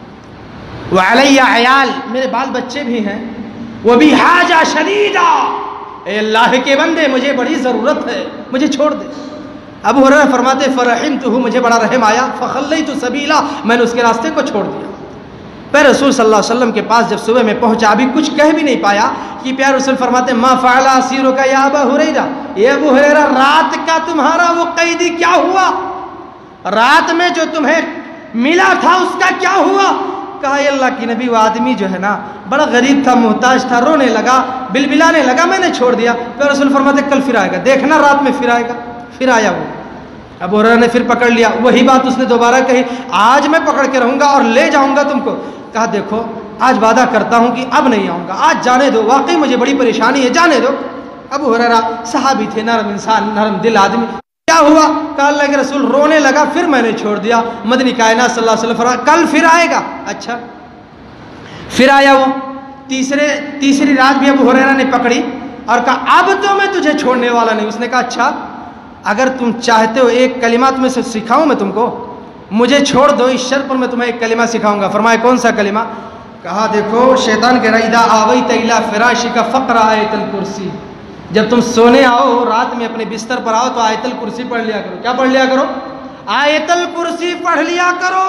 وعلی عیال، میرے بال بچے بھی ہیں، وبحاجہ شدیدہ، اے اللہ کے بندے مجھے بڑی ضرورت ہے، مجھے چھوڑ دے۔ ابو ہریرہ فرماتے فرحمتہ، مجھے بڑا رحم آیا، فخلیت سبیلا، میں نے اس کے راستے کو چھوڑ دیا۔ پیارے رسول صلی اللہ علیہ وسلم کے پاس جب صبح میں پہنچا، ابھی کچھ کہہ بھی نہیں پایا کہ پیارے رسول فرماتے ما فعل اسیرک یا ابا ہریرہ، اے ابو ہریرہ رات کا تمہارا وہ قیدی کیا ہوا، رات میں جو تمہیں ملا تھا اس کا کیا ہوا؟ کہا اے اللہ کی نبی وہ آدمی جو ہے نا بڑا غریب تھا، محتاج تھا، رونے لگا، بلبلانے لگا، میں نے چھوڑ دیا۔ پھر رسول فرماتے کل پھر آئے گا، دیکھنا رات میں پھر آئے گا۔ پھر آیا وہ، ابو ہریرہ نے پھر پکڑ لیا، وہی بات اس نے دوبارہ کہی، آج میں پکڑ کے رہوں گا اور لے جاؤں گا تم کو۔ کہا دیکھو آج وعدہ کرتا ہوں کہ اب نہیں آؤں گا، آج جانے دو، واقعی مجھے بڑی پریشانی ہے، جانے دو۔ ابو ہریرہ صحابی تھے، نرم انسان، نرم دل آدمی، کیا ہوا؟ کہا اللہ کے رسول رونے لگا، پھر میں نے چھوڑ دیا۔ مدنی کائنات صلی اللہ علیہ وسلم فرمایا کل پھر آئے گا۔ اچھا، پھر آیا وہ، تیسری رات بھی ابو ہریرہ نے پکڑی اور کہا اب تو میں تجھے چھوڑنے والا نہیں۔ اس نے کہا اچھا اگر تم چاہتے ہو ایک کلمہ تمہیں سے سکھاؤں میں تم کو، مجھے چھوڑ دو، اس شرط پر میں تمہیں ایک کلمہ سکھاؤں گا۔ فرمایا کون سا کلمہ؟ کہا دیکھو شیطان کہہ رہا اذا آویت الی فراشک فقرأ آیت الکرسی، جب تم سونے آؤ رات میں اپنے بستر پر آؤ تو آیت الکرسی پڑھ لیا کرو۔ کیا پڑھ لیا کرو؟ آیت الکرسی پڑھ لیا کرو۔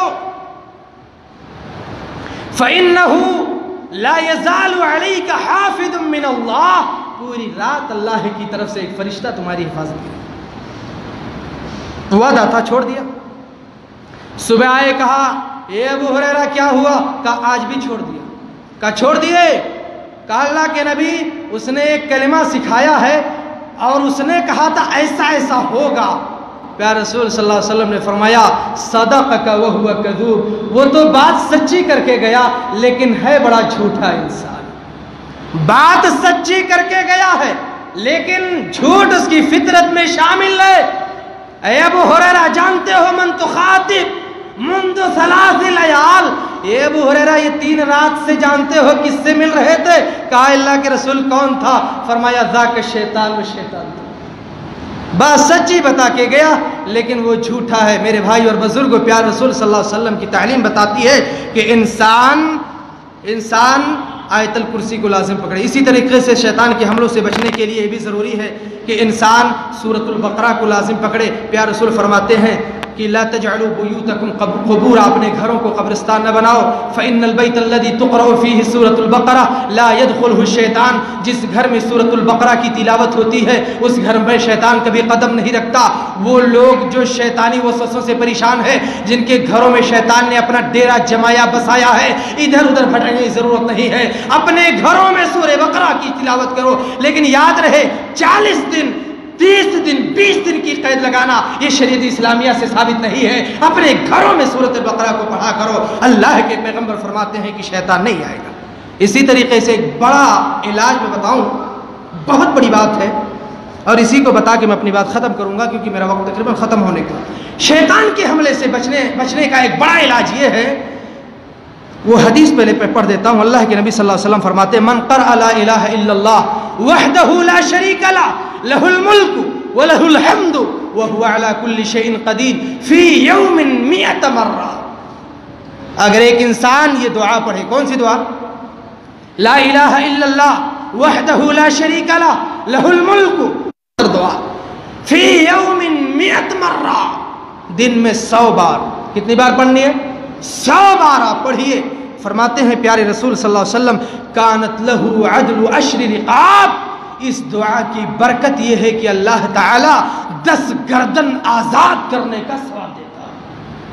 فَإِنَّهُ لَا يَزَالُ عَلَيْكَ حَافِظٌ مِّنَ اللَّهِ، پوری رات اللہ کی طرف سے ایک فرشتہ تمہاری حفاظت کرے۔ وعدہ تھا، چھوڑ دیا۔ صبح آئے، کہا اے ابو ہریرہ کیا ہوا؟ کہا آج بھی چھوڑ دیا۔ کہا چھوڑ دیے؟ کہا اللہ کے نبی اس نے ایک کلمہ سکھایا ہے اور اس نے کہا تھا ایسا ایسا ہوگا۔ پیارے رسول صلی اللہ علیہ وسلم نے فرمایا صدقک وہو کذوب، وہ تو بات سچی کر کے گیا لیکن ہے بڑا جھوٹا انسان۔ بات سچی کر کے گیا ہے لیکن جھوٹ اس کی فطرت میں شامل ہے۔ اے ابو ہریرہ جانتے ہو من تخاطب منذ 3 لیال، اے ابو ہریرہ یہ 3 رات سے جانتے ہو کس سے مل رہے تھے؟ کہا اللہ کے رسول کون تھا؟ فرمایا ذاک الشیطان، وہ شیطان تھا۔ بات سچی بتا کے گیا لیکن وہ جھوٹا ہے۔ میرے بھائی اور بزرگوں، پیارے رسول صلی اللہ علیہ وسلم کی تعلیم بتاتی ہے کہ انسان آیت الکرسی کو لازم پکڑے۔ اسی طریقے سے شیطان کے حملوں سے بچنے کے لیے یہ بھی ضروری ہے کہ انسان سورۃ البقرہ کو لازم پکڑے۔ پیارے رسول فرماتے ہیں کہ لا تجعلوا بیوتکم قبور، اپنے گھروں کو قبرستان نہ بناؤ. فإن البیت الذی تقرأ فیہ سورۃ البقرہ لا يدخلہ الشیطان، جس گھر میں سورۃ البقرہ کی تلاوت ہوتی ہے اس گھر میں شیطان کبھی قدم نہیں رکھتا. وہ لوگ جو شیطانی وسوسوں سے پریشان ہیں، جن کے گھروں میں شیطان نے اپنا ڈیرا جمایا بسایا ہے، ادھر ادھر بھٹکنے کی ضرورت نہیں ہے. اپنے گھروں میں سورہ بقرہ کی تلاوت کرو، لیکن یاد رہے 40 دن 30 دن 20 دن کی قید لگانا یہ شریعت اسلامیہ سے ثابت نہیں ہے. اپنے گھروں میں سورۃ البقرہ کو پڑھا کرو. اللہ کے پیغمبر فرماتے ہیں کہ شیطان نہیں آئے گا. اسی طریقے سے ایک بڑا علاج میں بتاؤں، بہت بڑی بات ہے، اور اسی کو بتا کے میں اپنی بات ختم کروں گا کیونکہ میرا وقت تقریباً ختم ہونے کا. شیطان کے حملے سے بچنے کا ایک بڑا علاج یہ ہے، وہ حدیث پہلے پڑھ دیتا ہوں. اللہ کے نبی صلی اللہ علیہ وسلم فرماتے ہیں من قرأ لا الہ الا اللہ وحدہ لا شریک لہ لہ الملک ولہ الحمد وہو علی کل شیء قدیر فی یوم 100 مرہ. اگر ایک انسان یہ دعا پڑھے، کون سی دعا؟ لا الہ الا اللہ وحدہ لا شریک لہ لہ الملک، دعا فی یوم 100 مرہ، دن میں 100 بار. کتنی بار پڑھنی ہے؟ 100 بار آپ پڑھیے. فرماتے ہیں پیارے رسول صلی اللہ علیہ وسلم کانت لہو عدل 10 رقاب. اس دعا کی برکت یہ ہے کہ اللہ تعالی 10 گردن آزاد کرنے کا ثواب دیتا ہے.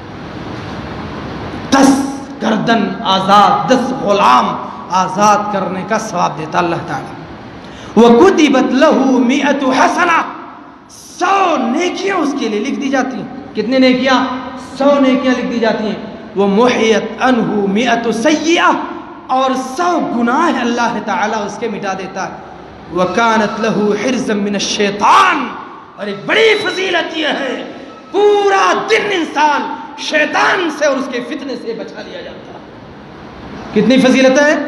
10 گردن آزاد، 10 غلام آزاد کرنے کا ثواب دیتا اللہ تعالی. وَكُتِبَتْ لَهُ 100 حسنہ، 100 نیکیاں اس کے لیے لکھ دی جاتی ہیں. کتنی نیکیاں؟ 100 نیکیاں لکھ دی جاتی ہیں. وَمُحِيَتْ عَنْهُ 100 سیئہ، اور 100 گناہ اللہ تعالیٰ اس کے مٹا دیتا ہے. وَكَانَتْ لَهُ حِرْزًا مِّنَ الشَّيْطَانِ، اور ایک بڑی فضیلت یہ ہے پورا دن انسان شیطان سے اور اس کے فتنے سے بچا لیا جاتا ہے. کتنی فضیلت ہے؟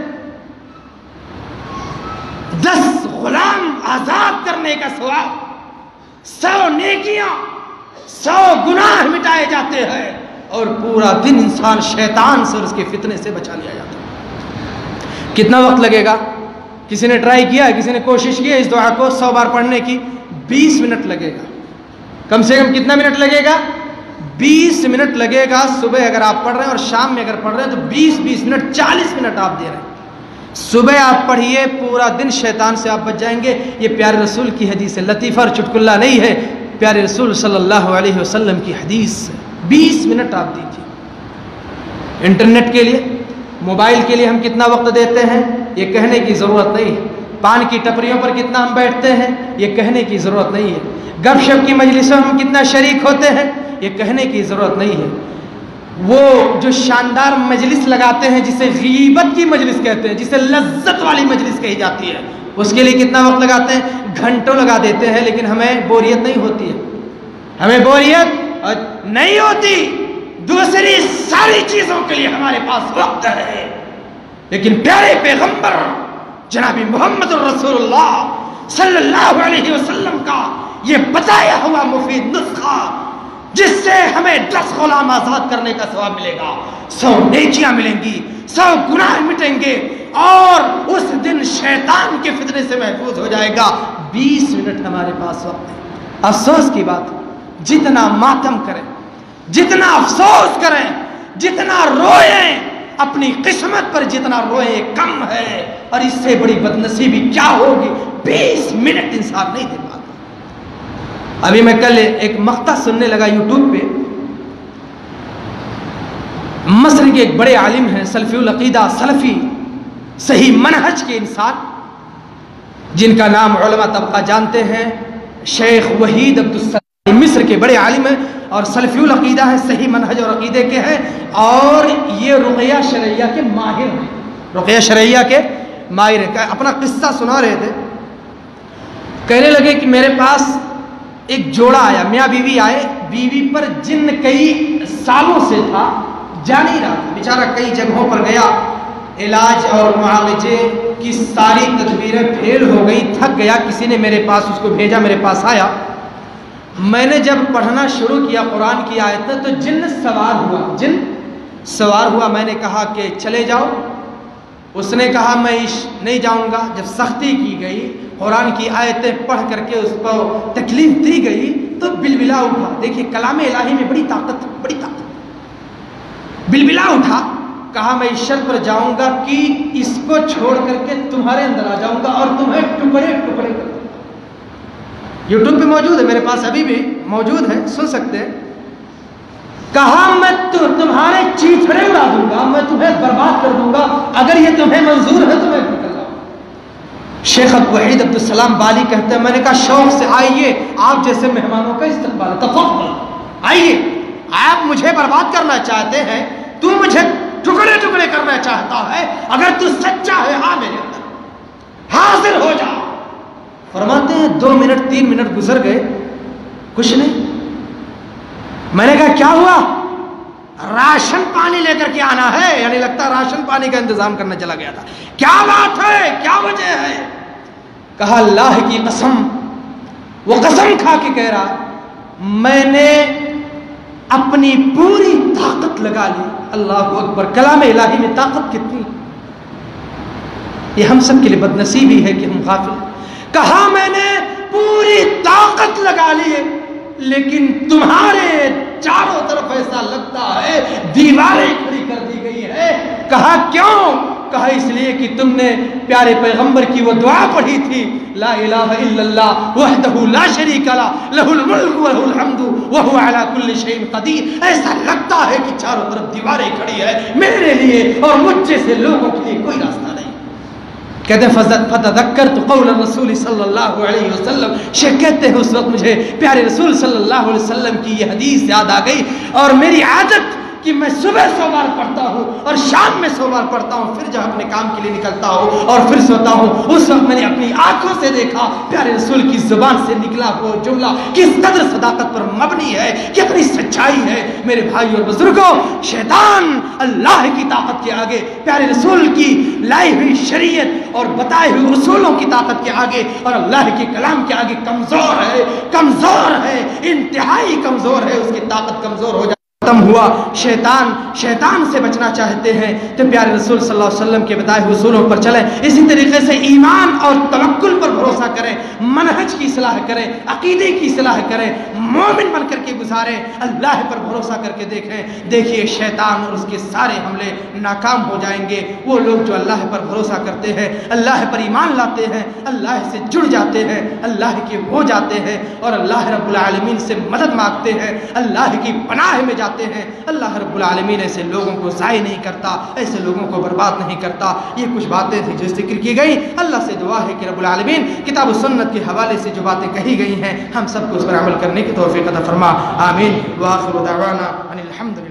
10 غلام آزاد کرنے کا ثواب، 100 نیکیاں، 100 گناہ مٹائے جاتے ہیں، اور پورا دن انسان شیطان سے اور اس کے فتنے سے بچا لیا جاتا ہے. کتنا وقت لگے گا؟ کسی نے ٹرائی کیا ہے، کسی نے کوشش کی ہے اس دعا کو 100 بار پڑھنے کی؟ 20 منٹ لگے گا. کم سے کم کتنا منٹ لگے گا؟ 20 منٹ لگے گا. صبح اگر آپ پڑھ رہے ہیں اور شام میں اگر پڑھ رہے ہیں تو 20 منٹ 40 منٹ آپ دے رہے ہیں. صبح آپ پڑھیے، پورا دن شیطان سے آپ بچ جائیں گے. یہ پیارے رسول کی حدیث ہے، لطیفہ اور چٹکلا نہیں ہے، پیارے رسول صلی اللہ علیہ وسلم کی حدیث ہے. 20 منٹ آپ دیجیے. انٹرنیٹ کے لیے، موبائل کے لیے ہم کتنا وقت دیتے ہیں یہ کہنے کی ضرورت نہیں ہے. پان کی ٹپریوں پر کتنا ہم بیٹھتے ہیں یہ کہنے کی ضرورت نہیں ہے. گپ شپ کی مجلسوں میں ہم کتنا شریک ہوتے ہیں یہ کہنے کی ضرورت نہیں ہے. وہ جو شاندار مجلس لگاتے ہیں جسے غیبت کی مجلس کہتے ہیں، جسے لذت والی مجلس کہی جاتی ہے، اس کے لیے کتنا وقت لگاتے ہیں؟ گھنٹوں لگا دیتے ہیں، لیکن ہمیں بوریت نہیں ہوتی ہے. ہمیں بوریت نہیں ہوتی. دوسری ساری چیزوں کے لیے ہمارے پاس وقت ہے. لیکن پیارے پیغمبر جناب محمد الرسول اللہ صلی اللہ علیہ وسلم کا یہ بتایا ہوا مفید نسخہ، جس سے ہمیں 10 غلام آزاد کرنے کا ثواب ملے گا، 100 نیکیاں ملیں گی، 100 گناہ مٹیں گے، اور اس دن شیطان کے فتنے سے محفوظ ہو جائے گا. 20 منٹ ہمارے پاس وقت ہے. افسوس کی بات، جتنا ماتم کریں، جتنا افسوس کریں، جتنا روئیں، اپنی قسمت پر جتنا روئیں کم ہے. اور اس سے بڑی بدنصیبی کیا ہوگی؟ 20 منٹ انسان نہیں دے پاتا. ابھی میں کل ایک مقطع سننے لگا یوٹیوب پہ. مصر کے ایک بڑے عالم ہیں، سلفی العقیدہ، سلفی صحیح منہج کے انسان، جن کا نام علماء طبقہ جانتے ہیں، شیخ وحید عبدالسلام. مصر کے بڑے عالم ہیں اور سلفی العقیدہ ہیں، صحیح منہج اور عقیدے کے ہیں، اور یہ رقیہ شرعیہ کے ماہر ہیں. رقیہ شرعیہ کے ماہر ہیں. اپنا قصہ سنا رہے تھے. کہنے لگے کہ میرے پاس ایک جوڑا آیا، میاں بیوی آئے. بیوی پر جن کئی سالوں سے تھا، جا نہیں رہا تھا بیچارہ. کئی جگہوں پر گیا، علاج اور معالجے کی ساری تدبیریں فیل ہو گئی، تھک گیا. کسی نے میرے پاس اس کو بھیجا، میرے پاس آیا. میں نے جب پڑھنا شروع کیا قرآن کی آیتیں تو جن سوار ہوا. میں نے کہا کہ چلے جاؤ. اس نے کہا میں نہیں جاؤں گا. جب سختی کی گئی، قرآن کی آیتیں پڑھ کر کے اس کو تکلیف دی گئی، تو بلبلا اٹھا. دیکھیے کلام الہی میں بڑی طاقت، بڑی طاقت. بلبلا اٹھا، کہا میں اس شرط پر جاؤں گا کہ اس کو چھوڑ کر کے تمہارے اندر آ جاؤں گا اور تمہیں ٹکڑے ٹکڑے کر دوں گا. یوٹیوب پہ موجود ہے، میرے پاس ابھی بھی موجود ہے، سن سکتے ہیں. کہا میں تمہارے چیتڑے اڑا دوں گا، میں تمہیں برباد کر دوں گا، اگر یہ تمہیں منظور ہے تو میں نکل جاؤں. شیخ وحید عبدالسلام بالی کہتے ہیں میں نے کہا شوق سے آئیے، آپ جیسے مہمانوں کا استقبال، تفضل آئیے. آپ مجھے برباد کرنا چاہتے ہیں، تو مجھے ٹکڑے ٹکڑے کرنا چاہتا ہے، اگر تو سچا ہے آ میرے اندر حاضر ہو جا. فرماتے ہیں 2 منٹ 3 منٹ گزر گئے، کچھ نہیں. میں نے کہا کیا ہوا؟ راشن پانی لے کر کے آنا ہے، یعنی لگتا راشن پانی کا انتظام کرنا چلا گیا تھا. کیا بات ہے، کیا وجہ ہے؟ کہا اللہ کی قسم، وہ قسم کھا کے کہہ رہا میں نے اپنی پوری طاقت لگا لی. اللہ اکبر. کلام الہی میں طاقت کتنی، یہ ہم سب کے لیے بد نصیبی ہے کہ ہم غافل ہیں. کہا میں نے پوری طاقت لگا لی لیکن تمہارے چاروں طرف ایسا لگتا ہے دیواریں کھڑی کر دی گئی ہے. کہا کیوں؟ کہا اس لیے کہ تم نے پیارے پیغمبر کی وہ دعا پڑھی تھی، لا الہ الا اللہ وحدہ لا شریک لہ لہ الملک و لہ الحمد وہو علی کل شیء قدیر. ایسا لگتا ہے کہ چاروں طرف دیواریں کھڑی ہے میرے لیے اور مجھ جیسے لوگوں کے لیے کوئی راستہ نہیں. کہتے ہیں فتذکرت قول الرسول صلی اللہ علیہ وسلم. شیخ کہتے ہیں اس وقت مجھے پیارے رسول صلی اللہ علیہ وسلم کی یہ حدیث یاد آ گئی، اور میری عادت کہ میں صبح 100 بار پڑھتا ہوں اور شام میں 100 بار پڑھتا ہوں، پھر جب اپنے کام کے لیے نکلتا ہوں اور پھر سوتا ہوں. اس وقت میں نے اپنی آنکھوں سے دیکھا پیارے رسول کی زبان سے نکلا وہ جملہ کس قدر صداقت پر مبنی ہے، کتنی سچائی ہے. میرے بھائی اور بزرگوں، شیطان اللہ کی طاقت کے آگے، پیارے رسول کی لائی ہوئی شریعت اور بتائے ہوئے اصولوں کی طاقت کے آگے اور اللہ کے کلام کے آگے کمزور ہے، کمزور ہے، انتہائی کمزور ہے. اس کی طاقت کمزور ہو جائے ختم ہوا. شیطان سے بچنا چاہتے ہیں تو پیارے رسول صلی اللہ علیہ وسلم کے بتائے ہوئے اصولوں پر چلیں. اسی طریقے سے ایمان اور توکل پر بھروسہ کریں، منہج کی اصلاح کریں، عقیدے کی اصلاح کریں، مومن بن کر کے گزاریں، اللہ پر بھروسہ کر کے دیکھیں. دیکھیے شیطان اور اس کے سارے حملے ناکام ہو جائیں گے. وہ لوگ جو اللہ پر بھروسہ کرتے ہیں، اللہ پر ایمان لاتے ہیں، اللہ سے جڑ جاتے ہیں، اللہ کے ہو جاتے ہیں اور اللہ رب العالمین سے مدد مانگتے ہیں، اللہ کی پناہ میں جاتے ہیں. اللہ رب العالمین ایسے لوگوں کو ضائع نہیں کرتا، ایسے لوگوں کو برباد نہیں کرتا. یہ کچھ باتیں تھیں جو ذکر کی گئی. اللہ سے دعا ہے کہ رب العالمین کتاب و سنت کے حوالے سے جو باتیں کہی گئی ہیں ہم سب کو اس پر عمل کرنے کی توفیق عطا فرما. آمین. وآخر دعوانا ان الحمد للہ.